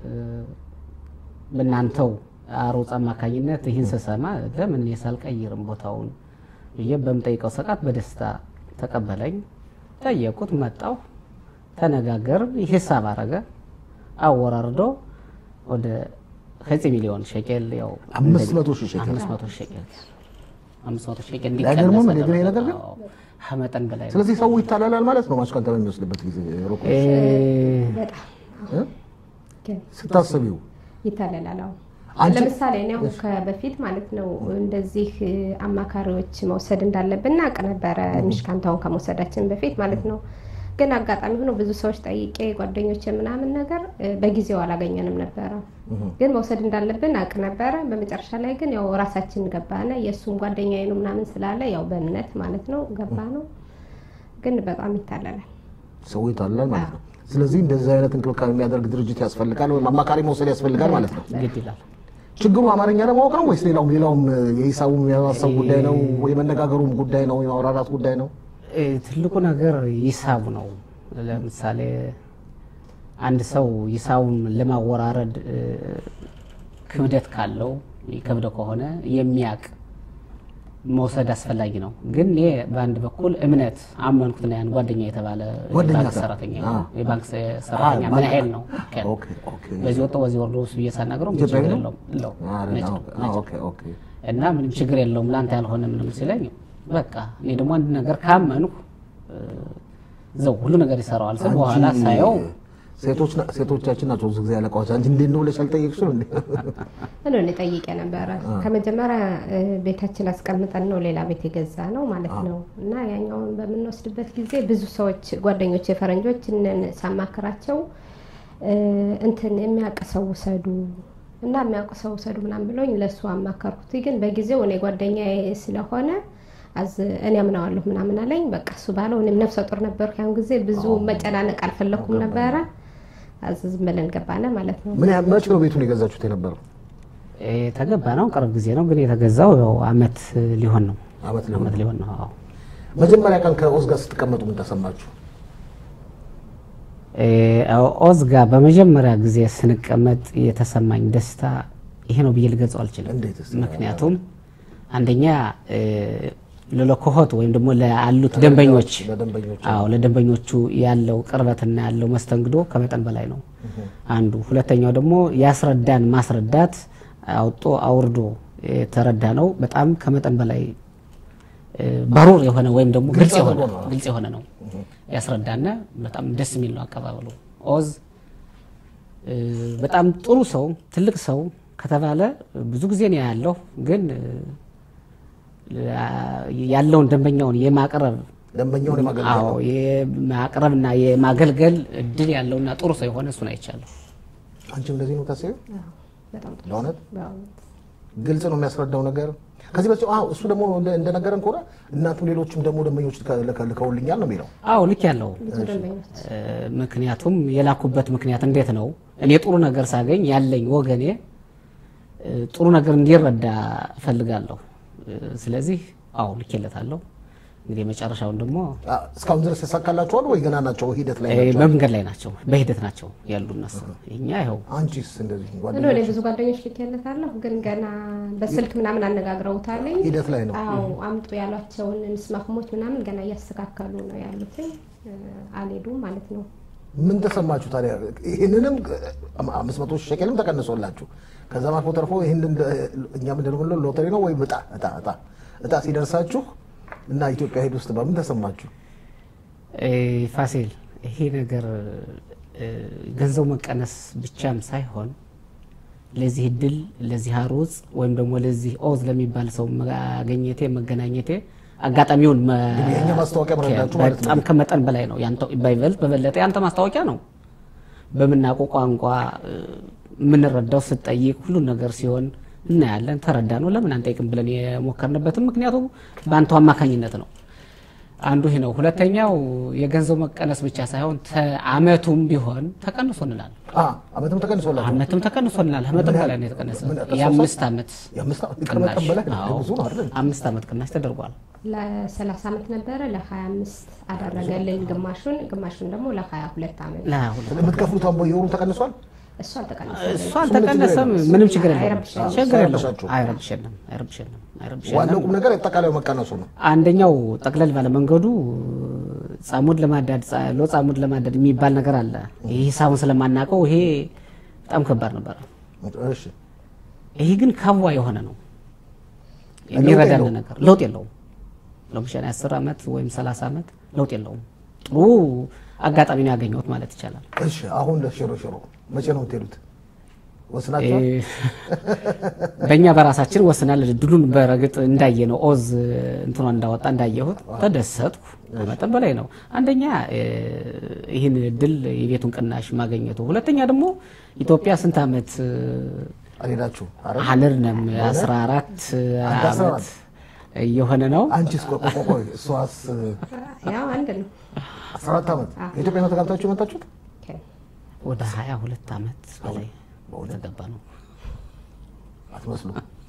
በእናንተው አሮጽ አማካኝነት ይህን ስሰማ ለምን ሳልቀይርም ቦታውን ብዬ በምጠይቀው ሰዓት በደስታ ተቀበለኝ። ጠየቁት፣ መጣሁ፣ ተነጋገር፣ ሂሳብ አረገ፣ አወራርዶ ወደ 5 ሚሊዮን ሸቄል ያው 500,000 ሸቄል 500 ሸቄል እንዲቀነስ ነገር ግን ከመጠን በላይ ነው። ስለዚህ ሰው ይታለላል ማለት ነው። ማሽካንታ በሚወስድበት ጊዜ ሮኮ ስታስቢው ይታለላል። ለምሳሌ ነው ከበፊት ማለት ነው እንደዚህ አማካሪዎች መውሰድ እንዳለብን አቅ ነበረ ምሽካንታውን ከመውሰዳችን በፊት ማለት ነው። ግን አጋጣሚ ሆኖ ብዙ ሰዎች ጠይቄ ጓደኞቼ ምናምን ነገር በጊዜው አላገኘንም ነበር። ግን መውሰድ እንዳለብን አቅ ነበረ። በመጨረሻ ላይ ግን ያው ራሳችን ገባነ። የሱም ጓደኛዬ ነው ምናምን ስላለ ያው በእምነት ማለት ነው ገባ ነው። ግን በጣም ይታለላል፣ ሰው ይታለላል ማለት ነው። ስለዚህ እንደዚህ አይነት እንክብካቤ የሚያደርግ ድርጅት ያስፈልጋል ወይ አማካሪ መውሰድ ያስፈልጋል ማለት ነው። ግድ ይላል። ችግሩ አማርኛ ለማወቅ ነው ወይስ ሌላውም የሂሳቡም የማሰብ ጉዳይ ነው ወይ መነጋገሩም ጉዳይ ነው የማውራራት ጉዳይ ነው? ትልቁ ነገር ሂሳቡ ነው። ለምሳሌ አንድ ሰው ሂሳቡን ለማወራረድ ክብደት ካለው ይከብደ ከሆነ የሚያቅ መውሰድ አስፈላጊ ነው። ግን እኔ በአንድ በኩል እምነት አመንኩት ነው ያን ጓደኛ የተባለ ባንክ ሰራተኛ የባንክ ሰራተኛ ምን ያህል ነው በዚህ ወጣው በዚህ ወርዶ እሱ እየሳናገረው ምን ችግር የለውም እና ምንም ችግር የለውም ላንተ ያልሆነ ምንም ሲለኝ በቃ እኔ ደግሞ አንድ ነገር ካመንኩ ዘው ሁሉ ነገር ይሰራዋል። በኋላ ሳየው ሴቶቻችን ናቸው ብዙ ጊዜ ያለቃዎች። አንቺ እንዴት ነው ለሻል ጠይቅሽ ነው እንዴ? እኔ ጠይቄ ነበር። ከመጀመሪያ ቤታችን አስቀምጠን ነው ሌላ ቤት የገዛ ነው ማለት ነው። እና ያኛውን በምንወስድበት ጊዜ ብዙ ሰዎች ጓደኞቼ ፈረንጆች ሳማክራቸው እንትን የሚያቀሰው ሰዱ እና የሚያቀሰው ሰዱ ምናምን ብሎኝ ለሱ አማከርኩት። ግን በጊዜው እኔ ጓደኛዬ ስለሆነ እኔ አምናዋለሁ ምናምን አለኝ። በቃ እሱ ባለው እኔም ነፍሰ ጡር ነበርኩ ያን ጊዜ ብዙ መጨናነቅ አልፈለኩም ነበር። አዝዝ መለን ገባነ ማለት ነው። ምን ያመጭ ነው ቤቱን የገዛችሁት የነበረው? ተገባ ነው ቅርብ ጊዜ ነው። ግን የተገዛው ያው አመት ሊሆን ነው። አመት ሊሆን ነው። አዎ። መጀመሪያ ቀን ከኦዝ ጋር ስትቀመጡ ምን ተሰማችሁ? ኦዝ ጋር በመጀመሪያ ጊዜ ስንቀመጥ የተሰማኝ ደስታ ይሄ ነው ብዬ ልገልጸው አልችልም። ምክንያቱም አንደኛ ለለኮሆት ወይም ደግሞ ለአሉት ደንበኞች ለደንበኞቹ ያለው ቅርበትና ያለው መስተንግዶ ከመጠን በላይ ነው አንዱ። ሁለተኛው ደግሞ ያስረዳን ማስረዳት አውጦ አውርዶ ተረዳ ነው በጣም ከመጠን በላይ ባሩር የሆነ ወይም ደግሞ ግልጽ የሆነ ነው ያስረዳና በጣም ደስ የሚል ነው አቀባበሉ። ኦዝ በጣም ጥሩ ሰው ትልቅ ሰው ከተባለ ብዙ ጊዜ ነው ያለው። ግን ያለውን ደንበኛውን የማቅረብና የማገልገል እድል ያለውና ጥሩ ሰው የሆነ እሱን አይቻለሁ። አንቺም እንደዚህ ነው ታስበው? በጣም ጥሩ ነው። ግልጽ ነው የሚያስረዳው ነገር። ከዚህ በዚህ እሱ ደግሞ እንደነገረን ከሆነ እናንተም ሌሎችም ደግሞ ደንበኞች ልከውልኛል ነው የሚለው። ልክ ያለው ምክንያቱም የላኩበት ምክንያት እንዴት ነው? እኔ ጥሩ ነገር ሳገኝ ያለኝ ወገኔ ጥሩ ነገር እንዲረዳ ፈልጋለሁ። ስለዚህ ልኬለታለሁ። እንግዲህ መጨረሻውን ደግሞ እስካሁን ድረስ ተሳካላችኋል ወይ ገና ናቸው? ሂደት ላይ ናቸው? በመንገድ ላይ ናቸው፣ በሂደት ናቸው ያሉ እነሱ። እኛ ይኸው አንቺስ እንደዚህ ጓደኞች ብዙ ጓደኞች ልኬለታለሁ፣ ግን ገና በስልክ ምናምን አነጋግረውታል። ሂደት ላይ ነው። አምጡ ያሏቸውን ምስማክሞች ምናምን ገና እያስተካከሉ ነው ያሉት። አልሄዱም ማለት ነው። ምን ተሰማችሁ ታዲያ? ይሄንንም 500 ሸቀልም ተቀንሶላችሁ ከዛ ማፎ ተርፎ ይሄን እኛ ምንድን ነው ሎተሪ ነው ወይ እጣ ሲደርሳችሁ እና ኢትዮጵያ ሄድ ውስጥ በምን ተሰማችሁ? ፋሲል ይሄ ነገር ገንዘብ መቀነስ ብቻም ሳይሆን ለዚህ እድል ለዚህ አሮጽ ወይም ደግሞ ለዚህ ኦዝ ለሚባል ሰው መገናኘቴ አጋጣሚውን ማስታወቂያ መረዳችሁ ማለት ነው። በጣም ከመጠን በላይ ነው። ያንተ በበለጠ ያንተ ማስታወቂያ ነው። በመናቆ ቋንቋ ምንረዳው ስጠይቅ ሁሉ ነገር ሲሆን እናያለን። ተረዳ ነው ለምን አንጠይቅም ብለን የሞከርንበትም ምክንያቱም በአንተ አማካኝነት ነው። አንዱ ይሄ ነው ሁለተኛው የገንዘብ መቀነስ ብቻ ሳይሆን አመቱም ቢሆን ተቀንሶልናል አመቱም ተቀንሶልናል አመቱም በላይ ነው የተቀነሰ የ5 አመት የ5 አመት ቅናሽ ተደርጓል ለ30 አመት ነበረ ለ25 አደረገልን ግማሹን ደግሞ ለ22 አመት ለምትከፍሉት አምቦ የወሩ ተቀንሷል እሱ አልተቀነሰም ምንም ችግር የለም አይረብሽንም ዋናው ቁም ነገር የተጠቃላዩ መቀነሱ ነው አንደኛው ጠቅለል ባለ መንገዱ ጻሙድ ለማዳድ የሚባል ነገር አለ ይሄ ሂሳቡን ስለማናቀው ይሄ በጣም ከባድ ነበር እሺ ይሄ ግን ካብዋ የሆነ ነው የሚረዳን ነገር ለውጥ የለውም ለምሳሌ 10 አመት ወይም 30 አመት ለውጥ የለውም ጥሩ አጋጣሚ ነው ያገኘሁት ማለት ይቻላል እሺ አሁን ለሽሮ መቼ ነው የምትሄዱት ወስናችሁ በእኛ በራሳችን ወስናል ድሉን በረግጥ እንዳየነው ኦዝ እንትኑ እንዳወጣ እንዳየሁት ተደሰትኩ በጣም በላይ ነው አንደኛ ይሄን ድል የቤቱን ቅናሽ ማግኘቱ ሁለተኛ ደግሞ ኢትዮጵያ ስንት አመት አሌላችሁ አለርነም 14 አመት የሆነ ነው አንቺስ ቆቆቆይ እሷስ ያው አንድ ነው 14 አመት ኢትዮጵያ ነው ተጋብታችሁ መጣችሁት ወደ 22 አመት በላይ ተገባ ነው አትመስሉ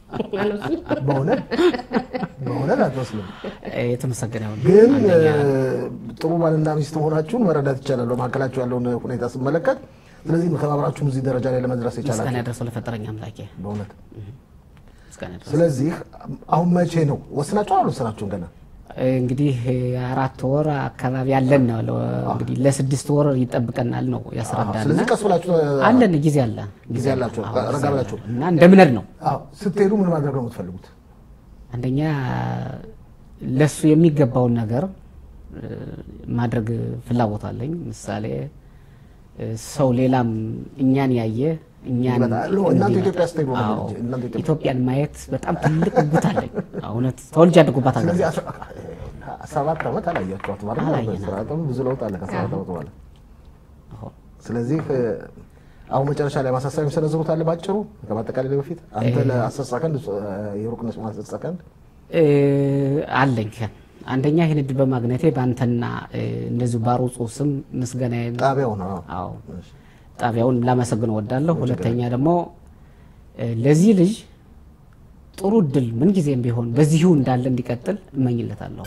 በእውነት አትመስሉ የተመሰገነው ግን ጥሩ ባልና ሚስት መሆናችሁን መረዳት ይቻላል በማከላችሁ ያለውን ሁኔታ ስመለከት ስለዚህ ተባብራችሁ እዚህ ደረጃ ላይ ለመድረስ ይቻላል እስከ ያደረሰው ለፈጠረኛ አምላኬ በእውነት ስለዚህ አሁን መቼ ነው ወስናችሁ ገና እንግዲህ 4 ወር አካባቢ ያለን ነው እንግዲህ ለ6 ወር ይጠብቀናል ነው ያስረዳልና ስለዚህ ቀስብላችሁ አለን ጊዜ አላችሁ ረጋብላችሁ እና እንደምነድ ነው ስትሄዱ ምን ማድረግ ነው የምትፈልጉት አንደኛ ለሱ የሚገባውን ነገር ማድረግ ፍላጎት አለኝ ምሳሌ ሰው ሌላም እኛን ያየ እኛን እናንተ ኢትዮጵያ ስትሄዱ ኢትዮጵያን ማየት በጣም ትልቅ ጉት አለኝ አሁነት ተወልጅ ያደጉባት አገር ስለዚህ 17 አመት አላያችኋት ማለት ነው ስራውም ብዙ ለውጥ አለ ከ17 አመት በኋላ ስለዚህ አሁን መጨረሻ ላይ ማሳሰቢያ የሚሰነዝሩት አለ ባጭሩ ከማጠቃለል በፊት አንተ ለ10 ሰከንድ የሩቅነሽ ማሰጥ ሰከንድ አለኝ አንደኛ ይሄን ድል በማግኘቴ ባንተና እንደዚህ ባሩጹ ስም ምስጋናዬ ጣቢያው ነው አዎ ጣቢያውን ላመሰግነው ወዳለሁ ሁለተኛ ደግሞ ለዚህ ልጅ ጥሩ ድል ምን ጊዜም ቢሆን በዚሁ እንዳለ እንዲቀጥል እመኝለታለሁ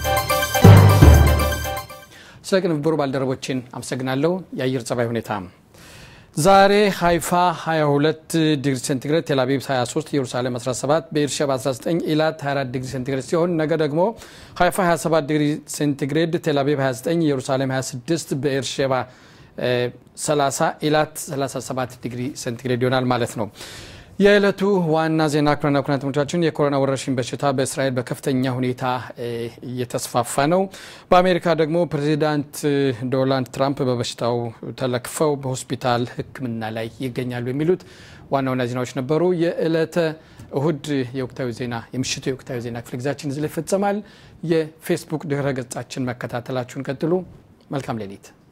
ስለቅንብሩ ባልደረቦችን አመሰግናለሁ የአየር ጸባይ ሁኔታ ዛሬ ሃይፋ 22 ዲግሪ ሴንቲግሬድ ቴል አቪቭ 23 ኢየሩሳሌም 17 በኤርሸባ 19 ኢላት 24 ዲግሪ ሴንቲግሬድ ሲሆን ነገ ደግሞ ሃይፋ 27 ዲግሪ ሴንቲግሬድ ቴል አቪቭ 29 ኢየሩሳሌም 26 በኤርሸባ 30 ኢላት 37 ዲግሪ ሴንቲግሬድ ይሆናል ማለት ነው የዕለቱ ዋና ዜና ክሮና ተመልካቾቻችን የኮሮና ወረርሽኝ በሽታ በእስራኤል በከፍተኛ ሁኔታ እየተስፋፋ ነው በአሜሪካ ደግሞ ፕሬዚዳንት ዶናልድ ትራምፕ በበሽታው ተለክፈው በሆስፒታል ህክምና ላይ ይገኛሉ የሚሉት ዋናው ዜናዎች ነበሩ የዕለተ እሁድ የወቅታዊ ዜና የምሽቱ የወቅታዊ ዜና ክፍለ ጊዜያችን እዚህ ላይ ይፈጸማል የፌስቡክ ድረ ገጻችን መከታተላችሁን ቀጥሉ መልካም ሌሊት